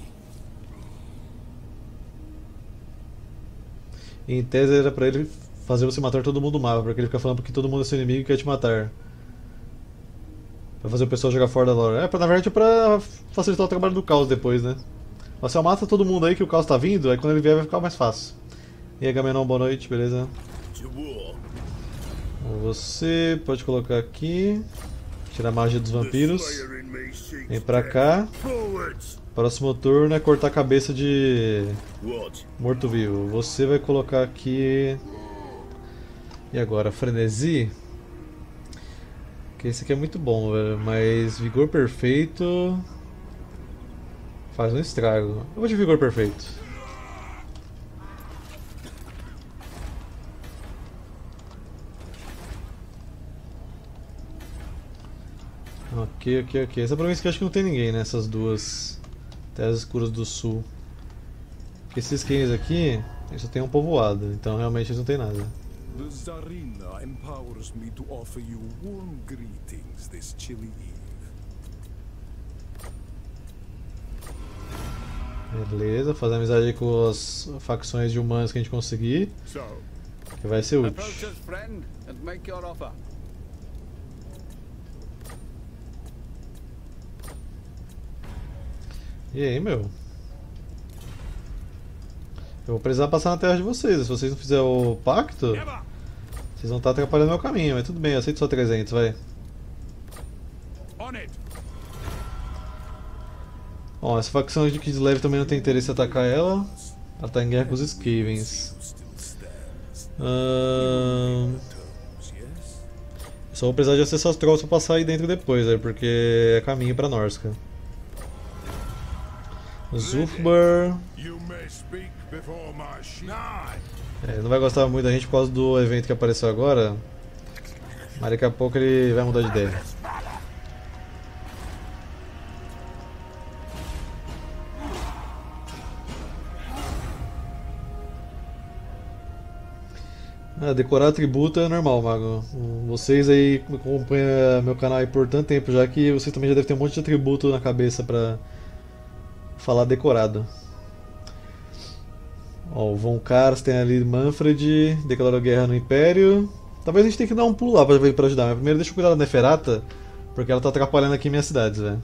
A: E em tese era pra ele fazer você matar todo mundo do mapa, porque ele fica falando que todo mundo é seu inimigo e quer te matar. Pra fazer o pessoal jogar fora da lore. É, pra, na verdade é pra facilitar o trabalho do caos depois, né? Você mata todo mundo aí que o caos tá vindo, aí quando ele vier vai ficar mais fácil. E aí, Agamenon, boa noite, beleza? Você pode colocar aqui. Tirar a magia dos vampiros. Vem pra cá. Próximo turno é cortar a cabeça de morto-vivo. Você vai colocar aqui. E agora? Frenesi? Que esse aqui é muito bom, velho. Mas vigor perfeito faz um estrago. Eu vou de vigor perfeito. Ok, ok, ok. Essa província que eu acho que não tem ninguém, né? Essas duas terras escuras do sul. Porque esses skins aqui, eles só tem um povoado, então realmente eles não tem nada.
E: The Tsarina empowers me to offer you warm greetings this chilly eve.
A: Beleza, fazer amizade aí com as facções de humanos que a gente conseguir,
C: So,
A: que vai ser útil.
F: Approach us, friend, and make your offer.
A: E aí, meu? Eu vou precisar passar na terra de vocês. Se vocês não fizerem o pacto, vocês vão estar atrapalhando meu caminho. Mas tudo bem, eu aceito só trezentos, vai.
C: on it.
A: Bom, essa facção de Kislev também não tem interesse em atacar ela. Ela tá em guerra com os Skavens. Ahn... Só vou precisar de acessar as tropas pra passar aí dentro depois, né? Porque é caminho pra Norsca. Zulfbar...
C: You may speak before my sheep.
A: É, ele não vai gostar muito da gente por causa do evento que apareceu agora. Mas daqui a pouco ele vai mudar de ideia. Ah, decorar tributo é normal, Mago. Vocês aí acompanham meu canal aí por tanto tempo já que vocês também já devem ter um monte de atributo na cabeça pra falar decorado. Ó, o Von Kars tem ali Manfred, declarou guerra no Império. Talvez a gente tenha que dar um pulo lá pra, pra ajudar, mas primeiro deixa eu cuidar da Neferata, porque ela tá atrapalhando aqui minhas cidades, velho.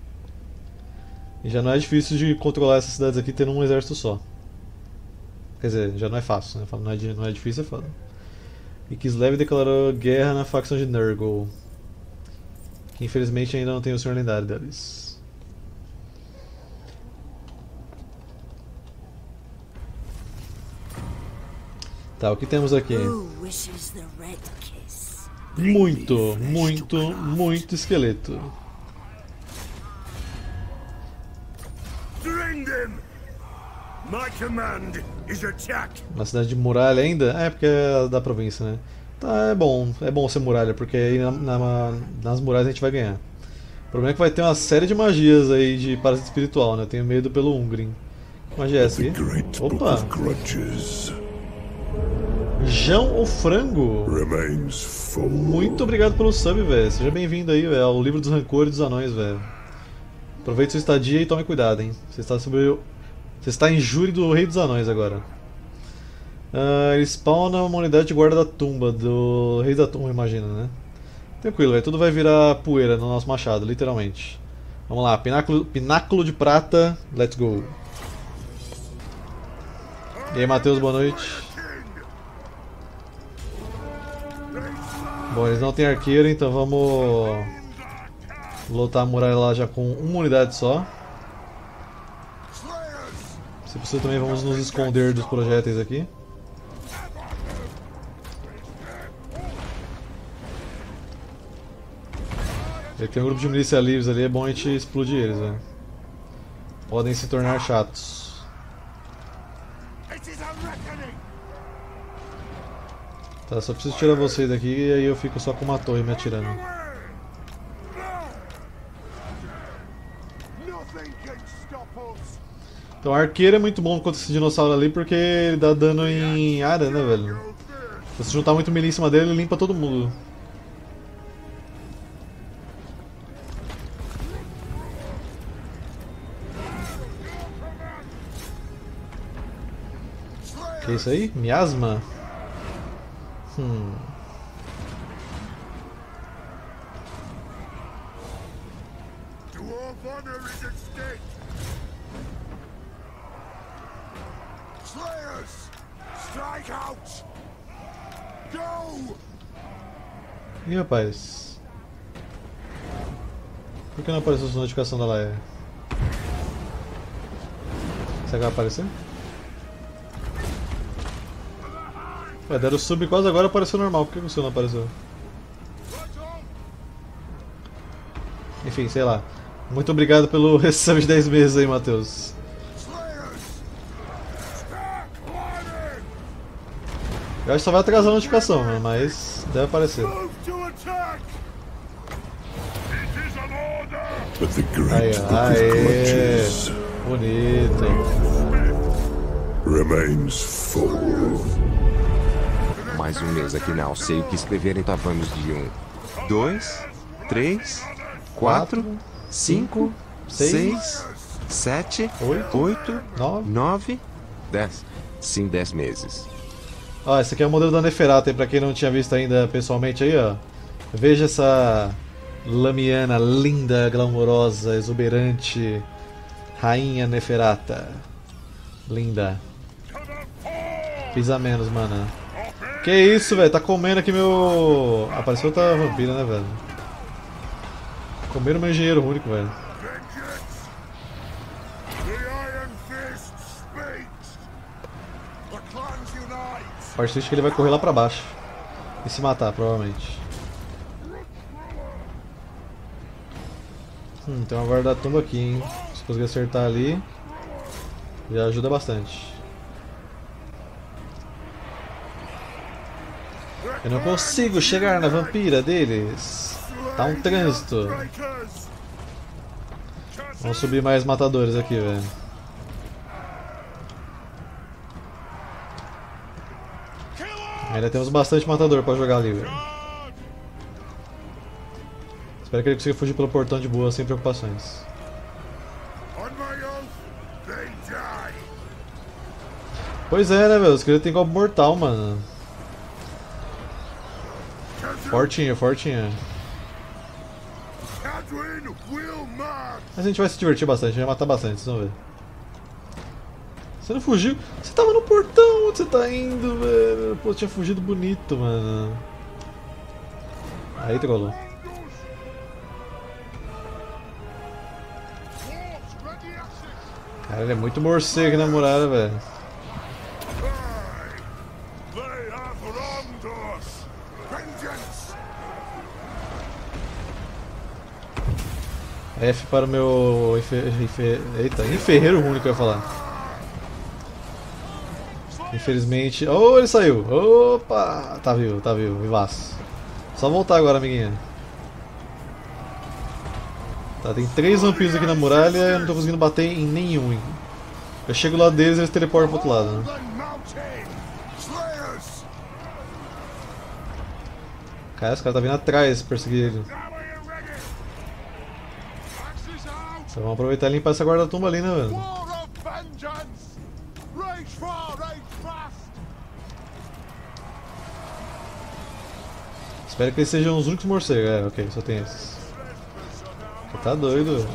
A: E já não é difícil de controlar essas cidades aqui tendo um exército só. Quer dizer, já não é fácil, né? Não é, não é difícil, é foda. E Kislev declarou guerra na facção de Nurgle, que infelizmente ainda não tem o senhor lendário deles. Tá, o que temos aqui? Muito, muito, muito esqueleto.
C: Bring them. My command is attack.
A: Na cidade de muralha ainda? É, porque é da província, né? Tá, é bom, é bom ser muralha, porque aí na, na, nas muralhas a gente vai ganhar. O problema é que vai ter uma série de magias aí de parasita espiritual, né? Eu tenho medo pelo Ungrim. Que magia é essa aqui? Opa! Jão o Frango!
C: Remains full.
A: Muito obrigado pelo sub, velho. Seja bem-vindo aí, velho, ao livro dos rancores dos anões, velho. Aproveite sua estadia e tome cuidado, hein? Você está sobre... Você está em júri do Rei dos Anões agora. Uh, ele spawna uma unidade de guarda da tumba, do Rei da Tumba, imagina, né? Tranquilo, véio, tudo vai virar poeira no nosso machado, literalmente. Vamos lá, pináculo, pináculo de prata, let's go. E aí, Matheus, boa noite. Bom, eles não têm arqueiro, então vamos lotar a muralha lá já com uma unidade só. Se possível também vamos nos esconder dos projéteis aqui. Ele tem um grupo de milícia livres ali, é bom a gente explodir eles, velho. Podem se tornar chatos. Tá, só preciso tirar vocês daqui e aí eu fico só com uma torre me atirando. Então arqueiro é muito bom contra esse dinossauro ali porque ele dá dano em área, né, velho? Se você juntar muito milícia em cima dele, ele limpa todo mundo. Que é isso aí? Miasma? Hum. Ih, rapaz. Por que não apareceu essa notificação da live? Será que vai aparecer? Ué, deram sub quase agora, apareceu normal. Por que o seu não apareceu? Enfim, sei lá. Muito obrigado pelo resub de dez meses aí, Matheus. Eu acho que só vai atrasar a notificação, né? Mas deve aparecer. Aí, aê! Bonito!
C: Remains full.
G: Mais um mês aqui não sei o que escrever, então vamos de um, dois, três, quatro, cinco, seis, sete,
A: Oito.
G: oito,
A: Nove.
G: nove, dez. Sim, dez meses.
A: Ó, esse aqui é o modelo da Neferata, e pra quem não tinha visto ainda pessoalmente aí, ó. Veja essa Lamiana linda, glamourosa, exuberante, rainha Neferata. Linda. Pisa menos, mano. Que isso, velho? Tá comendo aqui meu... Apareceu outra vampira, né, velho? Comeram meu engenheiro único, velho. A parte triste é que ele vai correr lá pra baixo e se matar, provavelmente. Hum, tem uma guarda-tumba aqui, hein? Se conseguir acertar ali, já ajuda bastante. Eu não consigo chegar na vampira deles. Tá um trânsito. Vamos subir mais matadores aqui, velho. Ainda temos bastante matador pra jogar ali, velho. Espero que ele consiga fugir pelo portão de boa, sem preocupações. Pois é, né, velho? Os caras têm golpe mortal, mano. Fortinho, fortinho. Mas a gente vai se divertir bastante, a gente vai matar bastante, vocês vão ver. Você não fugiu? Você tava no portão, onde você tá indo, velho? Pô, tinha fugido bonito, mano. Aí trollou. Cara, ele é muito morcego aqui na muralha, velho. F para o meu... Infer... Infer... Eita, enferreiro único que eu ia falar. Infelizmente... Oh, ele saiu! Opa! Tá vivo, tá vivo, vivaço. Só voltar agora, amiguinha. Tá, tem três vampiros aqui na muralha e eu não tô conseguindo bater em nenhum. Eu chego lá deles e eles teleportam pro outro lado, né? Cara, esse cara tá vindo atrás perseguir ele. Então vamos aproveitar e limpar essa guarda-tumba ali, né, velho? Espero que eles sejam os únicos morcegos. É, ok, só tem esses. Você tá doido?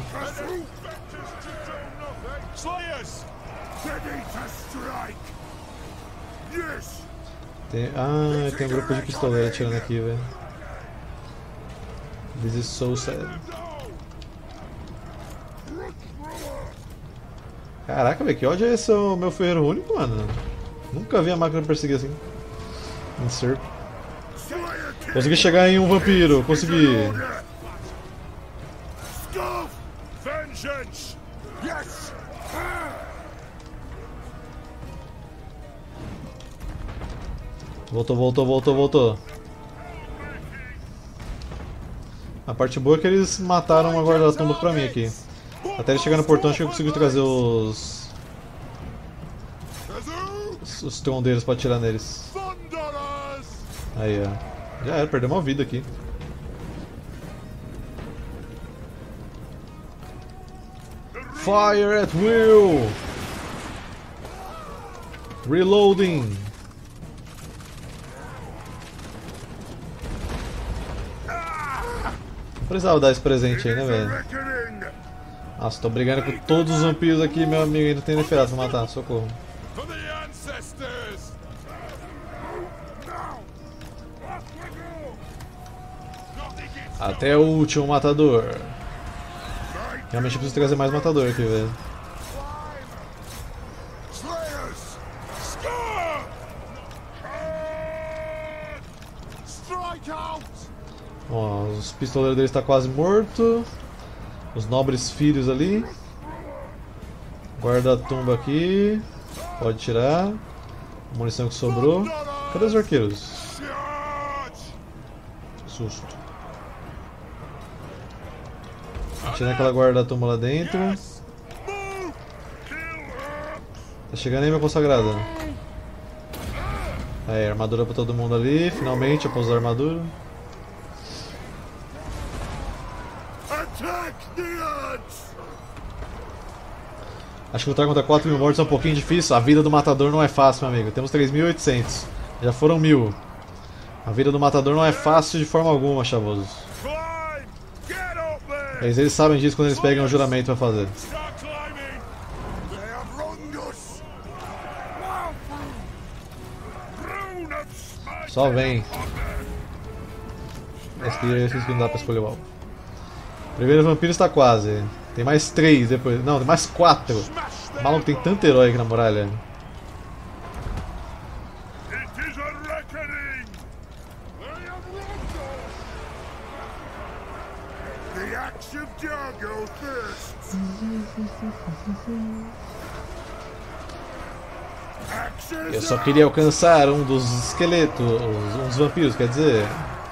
A: Tem... Ah, tem um grupo de pistoleiro atirando aqui, velho. This is so sad. Caraca, velho, que ódio é esse, o meu ferreiro único, mano? Nunca vi a máquina perseguir assim. Insert. Consegui chegar em um vampiro, consegui. Voltou, voltou, voltou, voltou. A parte boa é que eles mataram uma guarda-tumba pra mim aqui. Até ele chegar no portão, acho que eu consigo trazer os... Os, os trondeiros pra atirar neles. Aí, ó. Já era, perdeu uma vida aqui. Fire at will! Reloading! Não precisava dar esse presente aí, né, velho? Nossa, tô brigando com todos os vampiros aqui, meu amigo. Ainda tem Neferata pra matar, socorro. Até o último matador. Realmente eu preciso trazer mais matador aqui, velho. Ó, os pistoleiros deles estão quase mortos. Os nobres filhos ali. Guarda a tumba aqui. Pode tirar. A munição que sobrou. Cadê os arqueiros? Que susto. Tirar aquela guarda da tumba lá dentro. Tá chegando aí, meu consagrado. Aí, armadura pra todo mundo ali. Finalmente, eu posso usar armadura. Acho que lutar contra quatro mil mortos é um pouquinho difícil. A vida do matador não é fácil, meu amigo. Temos três mil e oitocentos. Já foram mil. A vida do matador não é fácil de forma alguma, chavosos. Mas eles sabem disso quando eles pegam o juramento pra fazer. Só vem. Esse aqui, esse aqui não dá pra escolher o alvo. Primeiro vampiro está quase. Tem mais três depois. Não, tem mais quatro. Maluco, tem tanto herói aqui na muralha. Eu só queria alcançar um dos esqueletos, um dos vampiros, quer dizer.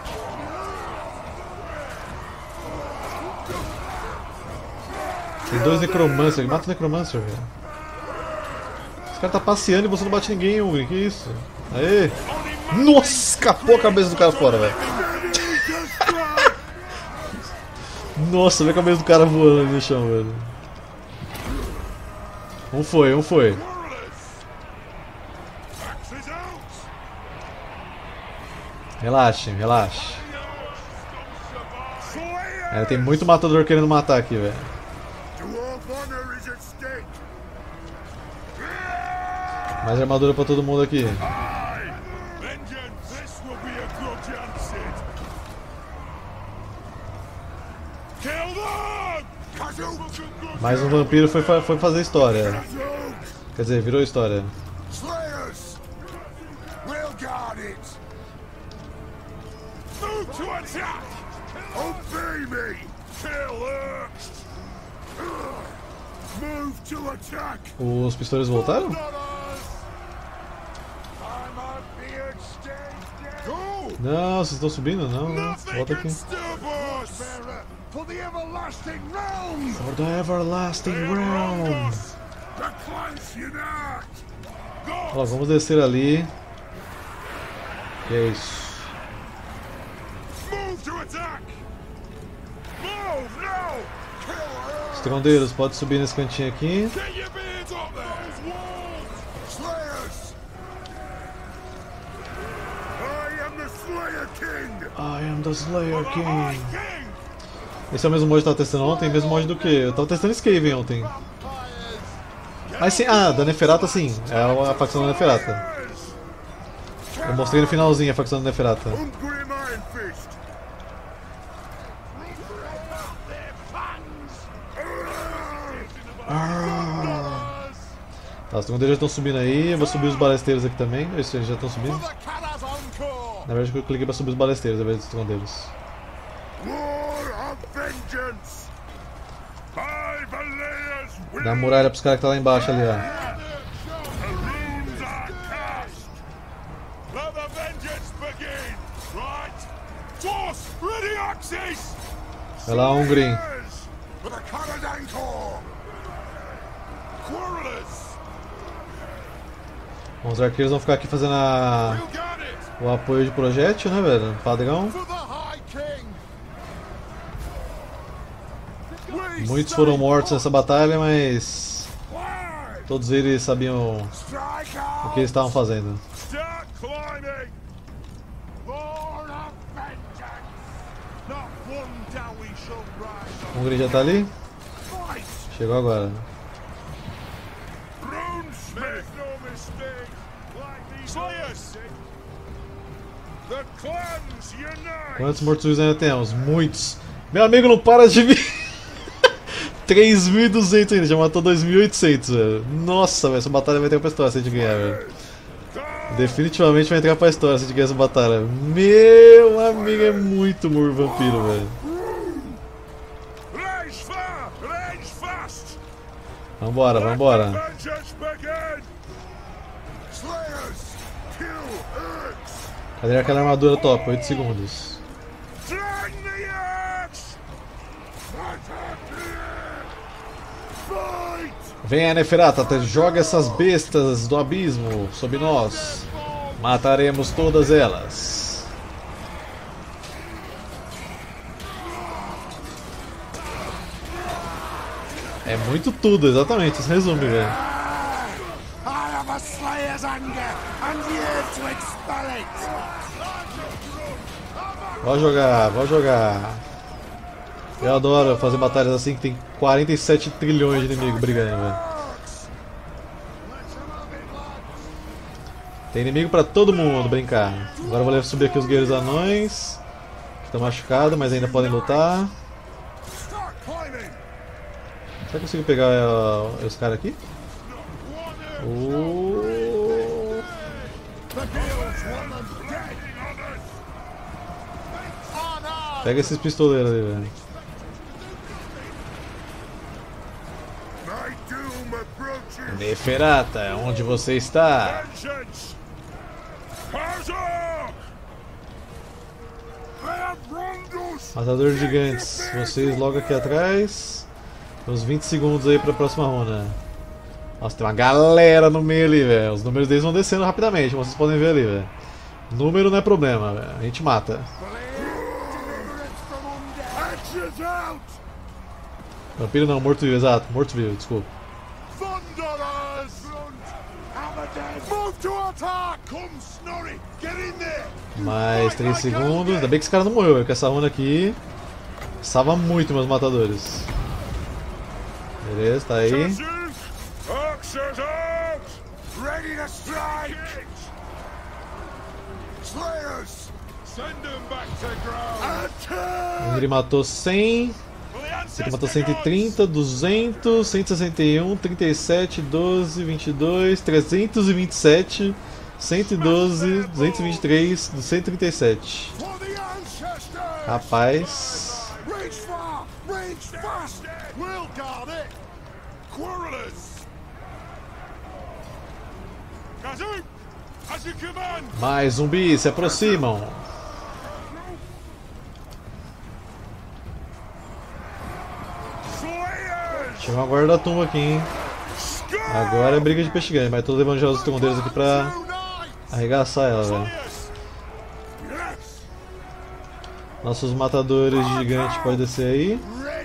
A: Tem dois necromancers, mata o necromancer, velho. Esse cara tá passeando e você não bate ninguém, Ugri, que isso? Aê! Nossa, escapou a cabeça do cara fora, velho. Nossa, vê a cabeça do cara voando ali no chão, velho. Um foi, um foi. Relaxe, relaxe. É, tem muito matador querendo matar aqui, velho. Mais armadura pra todo mundo aqui. Mais um vampiro foi, foi fazer história. Quer dizer, virou história. Os pistoleiros voltaram? Não, vocês estão subindo? Não, não. Volta aqui. For the everlasting realms. Ó, vamos descer ali. E é isso. Estrondeiros, pode subir nesse cantinho aqui. I am the Slayer King. Esse é o mesmo mod que eu tava testando ontem, mesmo mod do que? Eu tava testando Skaven ontem. Mas sim, ah, da Neferata sim, é a facção da Neferata. Eu mostrei no finalzinho a facção da Neferata. Ah. Tá, os trondeiros já estão subindo aí, eu vou subir os balesteiros aqui também. Eles já estão subindo. Na verdade eu cliquei pra subir os balesteiros ao invés dos trondeiros. Dá a muralha pros caras que tá lá embaixo ali, ó. Vai lá, Ungrim. Bom, os arqueiros vão ficar aqui fazendo a... o apoio de projétil, né, velho? Padrão. Muitos foram mortos nessa batalha, mas todos eles sabiam o que eles estavam fazendo. O Ungrim já tá ali? Chegou agora. Quantos mortos ainda temos? Muitos. Meu amigo não para de vir. três mil e duzentos ainda, já matou dois mil e oitocentos, velho. Nossa, velho, essa batalha vai entrar pra história se a gente ganhar, velho. Definitivamente vai entrar pra história se a gente ganhar essa batalha. Meu amigo, é muito muro vampiro, velho. Vambora, vambora. Cadê aquela armadura top? oito segundos. Venha, Neferata, joga essas bestas do abismo sob nós. Mataremos todas elas. É muito tudo, exatamente, isso resume, velho.
C: I have a slayer's anger and you to expel it.
A: Vai jogar, vai jogar. Eu adoro fazer batalhas assim que tem quarenta e sete trilhões de inimigos brigando, velho. Tem inimigo pra todo mundo brincar. Agora eu vou subir aqui os guerreiros anões, que estão machucados, mas ainda podem lutar. Será que eu consigo pegar uh, os caras aqui? Oh. Pega esses pistoleiros ali, velho. Neferata, onde você está? Matador de gigantes, vocês logo aqui atrás. Uns vinte segundos aí pra próxima ronda. Nossa, tem uma galera no meio ali, velho. Os números deles vão descendo rapidamente, como vocês podem ver ali, velho. Número não é problema, velho. A gente mata. Vampiro não, morto-vivo, exato. Morto-vivo, desculpa. Mais três segundos. Ainda bem que esse cara não morreu, porque essa runa aqui salva muito meus matadores. Beleza, tá aí. Ele matou cem. Esse aqui matou cento e trinta, duzentos, cento e sessenta e um, trinta e sete, doze, vinte e dois, trezentos e vinte e sete, cento e doze, duzentos e vinte e três, duzentos e trinta e sete. Rapaz. Mais zumbis se aproximam. Chegou a guarda da tumba aqui, hein? Agora é briga de peixe grande, mas tô levando já os trondeiros aqui pra arregaçar ela, velho. Nossos matadores de gigante podem descer aí.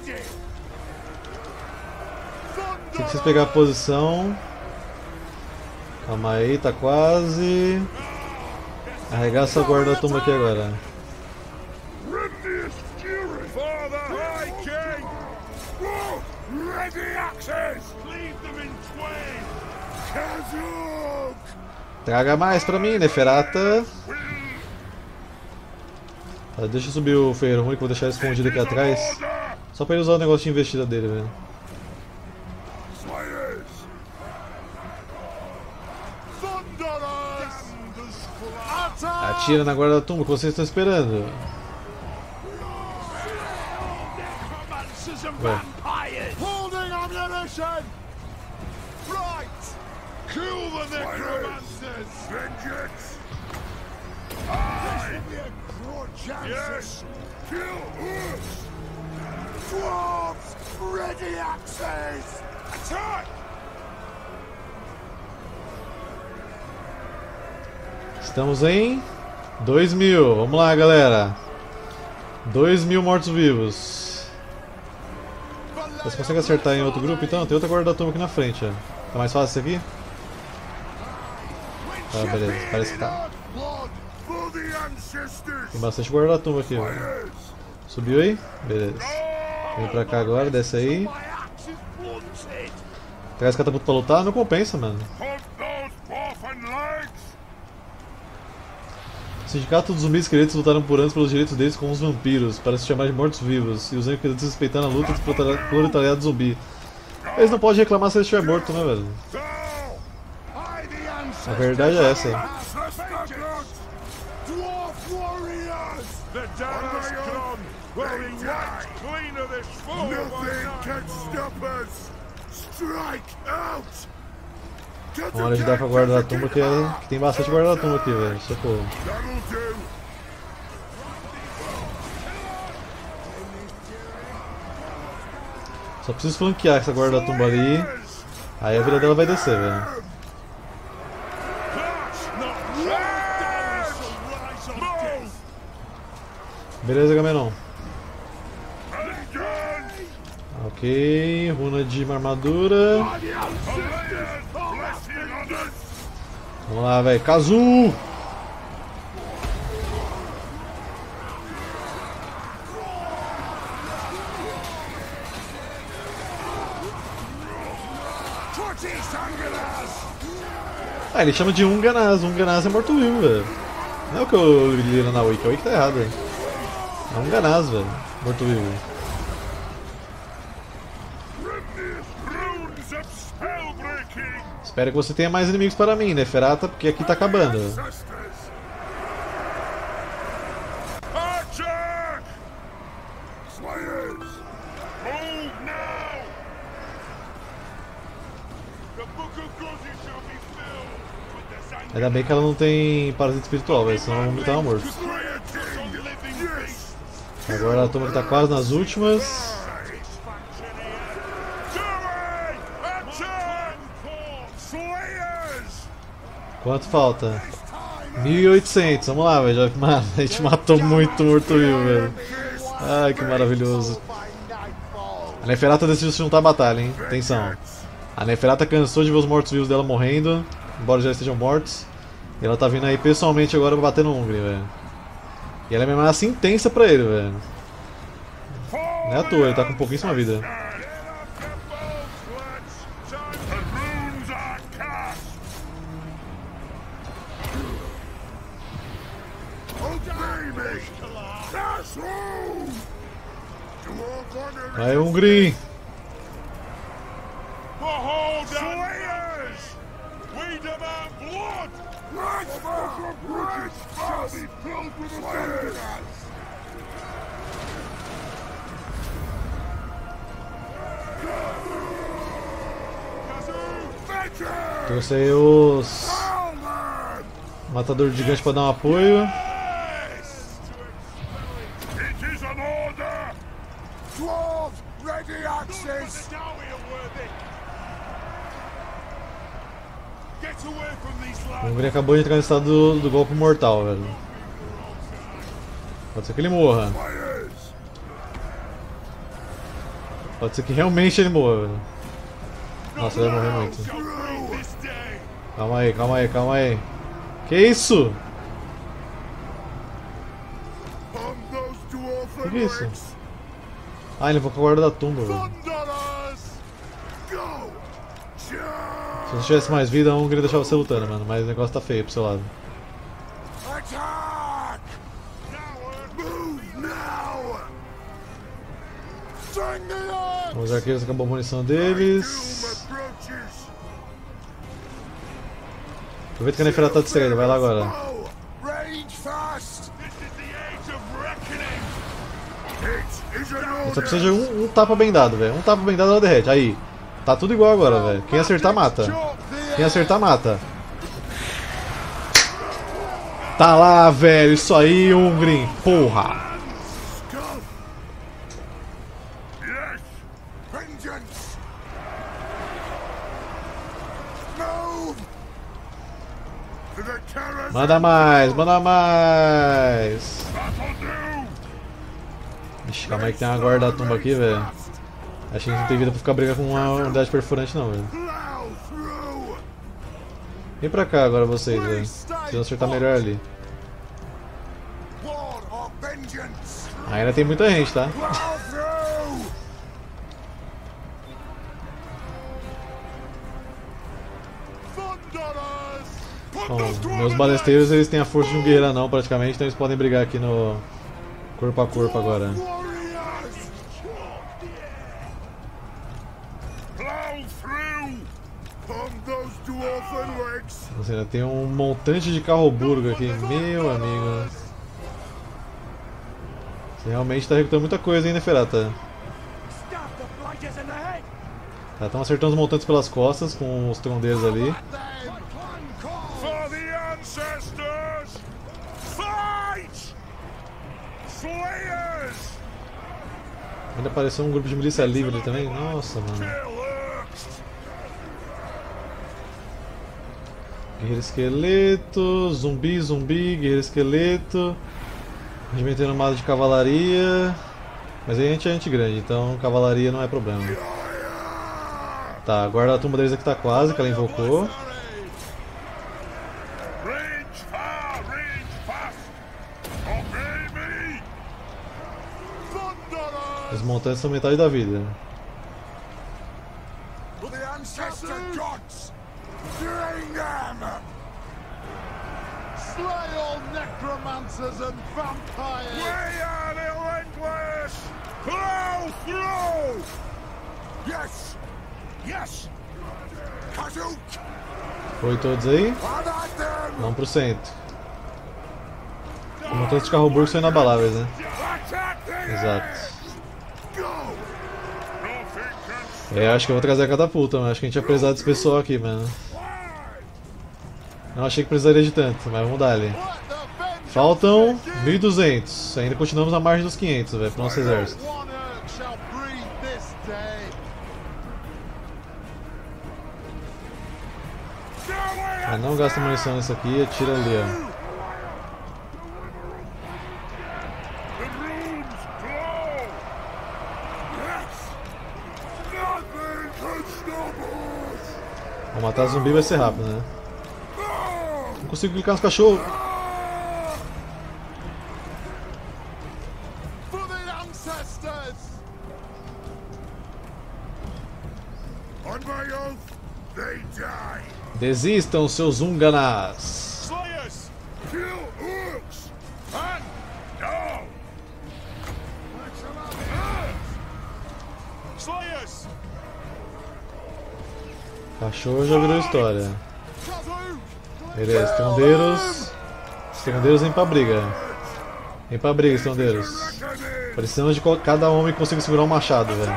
A: Tem que vocês pegar a posição. Calma aí, tá quase. Arregaça a guarda da tumba aqui agora. Traga mais pra mim, Neferata. Tá, deixa eu subir o ferreiro ruim que eu vou deixar ele escondido aqui atrás. Só pra ele usar o negócio de investida dele, velho. Atira na guarda da tumba que vocês estão esperando. Ué.
C: Kill the necromancers! Vengeance! I! Yes! Kill us! Dwarves! Ready axes! Attack!
A: Estamos em dois mil. Vamos lá, galera. dois mil mortos-vivos. Vocês conseguem acertar em outro grupo? Então, tem outra guarda da tumba aqui na frente. Ó. Tá mais fácil esse aqui? Ah, beleza, parece que tá. Tem bastante guarda da tumba aqui, velho. Subiu aí? Beleza. Vem pra cá agora, desce aí. Traz catapulta pra lutar, não compensa, mano. O sindicato dos zumbis esqueletos lutaram por anos pelos direitos deles com os vampiros, para se chamar de mortos-vivos, e os únicos desrespeitando a luta do proletariado zumbi. Eles não podem reclamar se ele estiver morto, né, velho? A verdade é essa. Vamos ajudar com a guarda da tumba, que, é, que tem bastante guarda da tumba aqui, velho. Socorro. Só preciso flanquear essa guarda da tumba ali. Aí a vida dela vai descer, velho. Beleza, Gamenon. Ok, runa de armadura. Vamos lá, velho. Kazu! Ah, ele chama de Unganaz. Unganaz é morto-vivo, velho. Não é o que eu li na Wiki, a Wiki tá errada. É Unganaz, velho. Morto-vivo. Espero que você tenha mais inimigos para mim, Neferata, porque aqui tá acabando. Ainda bem que ela não tem parasita espiritual, velho, senão o homem tava morto. Agora a turma que tá quase nas últimas. Quanto falta? mil e oitocentos, vamos lá, velho. Mano, a gente matou muito morto-vivo, velho. Ai, que maravilhoso. A Neferata decidiu se juntar à batalha, hein? Atenção. A Neferata cansou de ver os mortos-vivos dela morrendo, embora já estejam mortos. E ela tá vindo aí pessoalmente agora pra bater no Ungry, velho. E ela é uma ameaça intensa pra ele, velho. Não é à toa, ele tá com pouquíssima vida. Vai, Ungry! Trouxe aí os matador de gigante pra dar um apoio. O Ungry acabou de entrar no estado do, do golpe mortal, velho. Pode ser que ele morra. Pode ser que realmente ele morra, velho. Nossa, ele vai morrer muito. Calma aí, calma aí, calma aí. Que isso? O que é isso? Ah, ele invocou a guarda da tumba, velho. Se você tivesse mais vida, eu queria deixar você lutando, mano. Mas o negócio tá feio pro seu lado. Os arqueiros acabou a munição deles. Aproveita que a Neferata tá distraída, vai lá agora. Só precisa de um, um tapa bem dado, velho. Um tapa bem dado ela derrete. Aí. Tá tudo igual agora, velho. Quem acertar, mata. Quem acertar, mata. Tá lá, velho. Isso aí, Ungry. Porra. Manda mais, manda mais. Ixi, calma aí que tem uma guarda da tumba aqui, velho. Acho que a gente não tem vida pra ficar brigando com uma unidade perfurante não, velho. Vem pra cá agora vocês, velho. Vocês vão acertar melhor ali. Ainda tem muita gente, tá? Bom, meus balesteiros eles têm a força de um guerreiro anão praticamente, então eles podem brigar aqui no corpo a corpo agora. Você ainda tem um montante de carroburgo aqui, meu amigo. Você realmente está recrutando muita coisa, hein, Neferata? Tá, estão acertando os montantes pelas costas com os trondeiros ali. Ainda apareceu um grupo de milícia livre também. Nossa, mano. Guerreiro esqueleto, zumbi, zumbi, guerreiro esqueleto. Regimento armado de cavalaria. Mas aí a gente é gente grande, então cavalaria não é problema. Tá, agora a tumba deles aqui tá quase, que ela invocou. Os montantes são metade da vida.
C: Slay all necromancers and vampires! We are relentless! Blow through! Yes! Yes! Kazuk!
A: Foi todos aí? Vamos pro centro. Os montantes de Carroburgo são inabaláveis, né? Exato. É, acho que eu vou trazer a catapulta, mas acho que a gente ia precisar desse pessoal aqui, mano. Não achei que precisaria de tanto, mas vamos dar ali. Faltam mil e duzentos. Ainda continuamos na margem dos quinhentos, velho, pro nosso exército. Ah, não gasta munição nisso aqui, atira ali, ó. Vou matar zumbi vai ser rápido, né? Não consigo clicar nos cachorros. Desistam, seus Unganas! Cachorro já virou história. Beleza, estrondeiros. Estrondeiros vem pra briga. Vem pra briga, estrondeiros. Precisamos de cada homem que consiga segurar um machado, velho.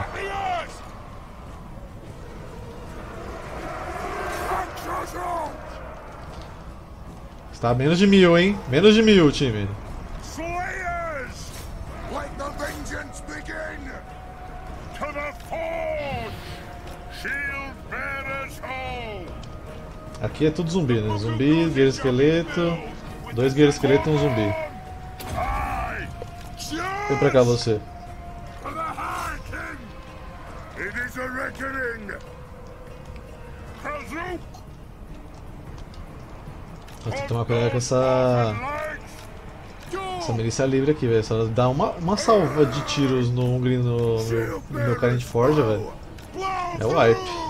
A: Está a menos de mil, hein? Menos de mil, time. Aqui é tudo zumbi, né? Zumbi, guerreiro esqueleto, dois guerreiros esqueletos e um zumbi. Vem pra cá você. Tem que tomar cuidado com essa. Essa milícia livre aqui, velho. Só dá uma, uma salva de tiros no Hungry no, no, no meu Carente Forja, velho. É o wipe.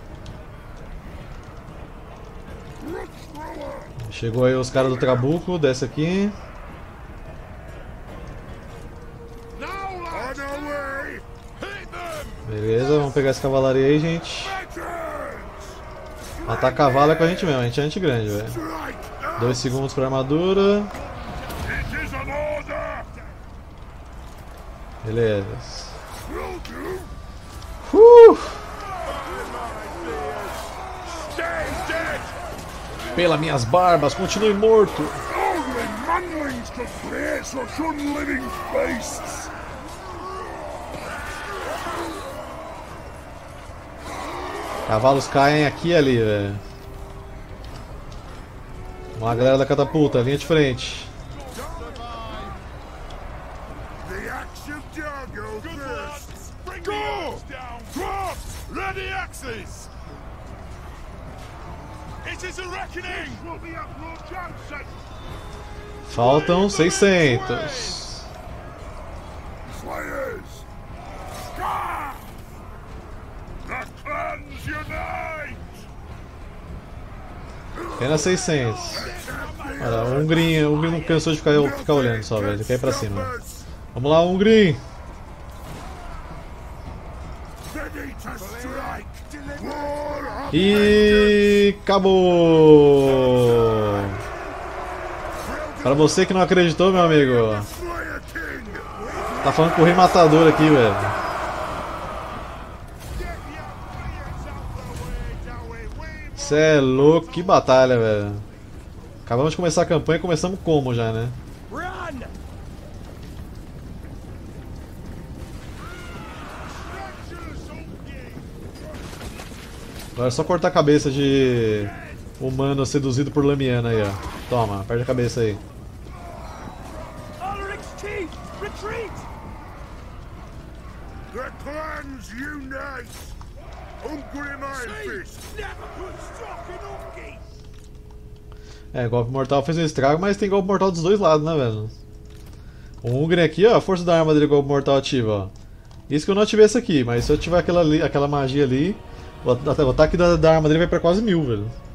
A: Chegou aí os caras do Trabuco, desce aqui. Beleza, vamos pegar essa cavalaria aí, gente. Matar cavalo é com a gente mesmo, a gente é gente grande, velho. Dois segundos pra armadura. Beleza. Uh! Pelas minhas barbas, continue morto. Cavalos caem aqui e ali, velho. Vamos lá, galera da catapulta, linha de frente. Faltam seiscentos. Apenas seiscentos. Olha, o Hungrinho, o Hungrinho não cansou de ficar, ficar olhando só, velho. Ele quer ir pra cima. Vamos lá, Hungrinho. E acabou! Para você que não acreditou, meu amigo, tá falando com o Rei Matador aqui, velho. Cê é louco, que batalha, velho. Acabamos de começar a campanha e começamos como já, né? Agora é só cortar a cabeça de humano seduzido por Lamiana aí, ó. Toma, perde a cabeça aí.
C: The clans unite! Ungrim Iron Fist! Never put stock in Ungi!
A: É, golpe mortal fez um estrago, mas tem golpe mortal dos dois lados, né, velho? O Ungrim aqui, ó, a força da arma dele golpe mortal ativa, ó. Isso que eu não ativei essa aqui, mas se eu ativar aquela, ali, aquela magia ali, o ataque da, da arma dele vai pra quase mil, velho.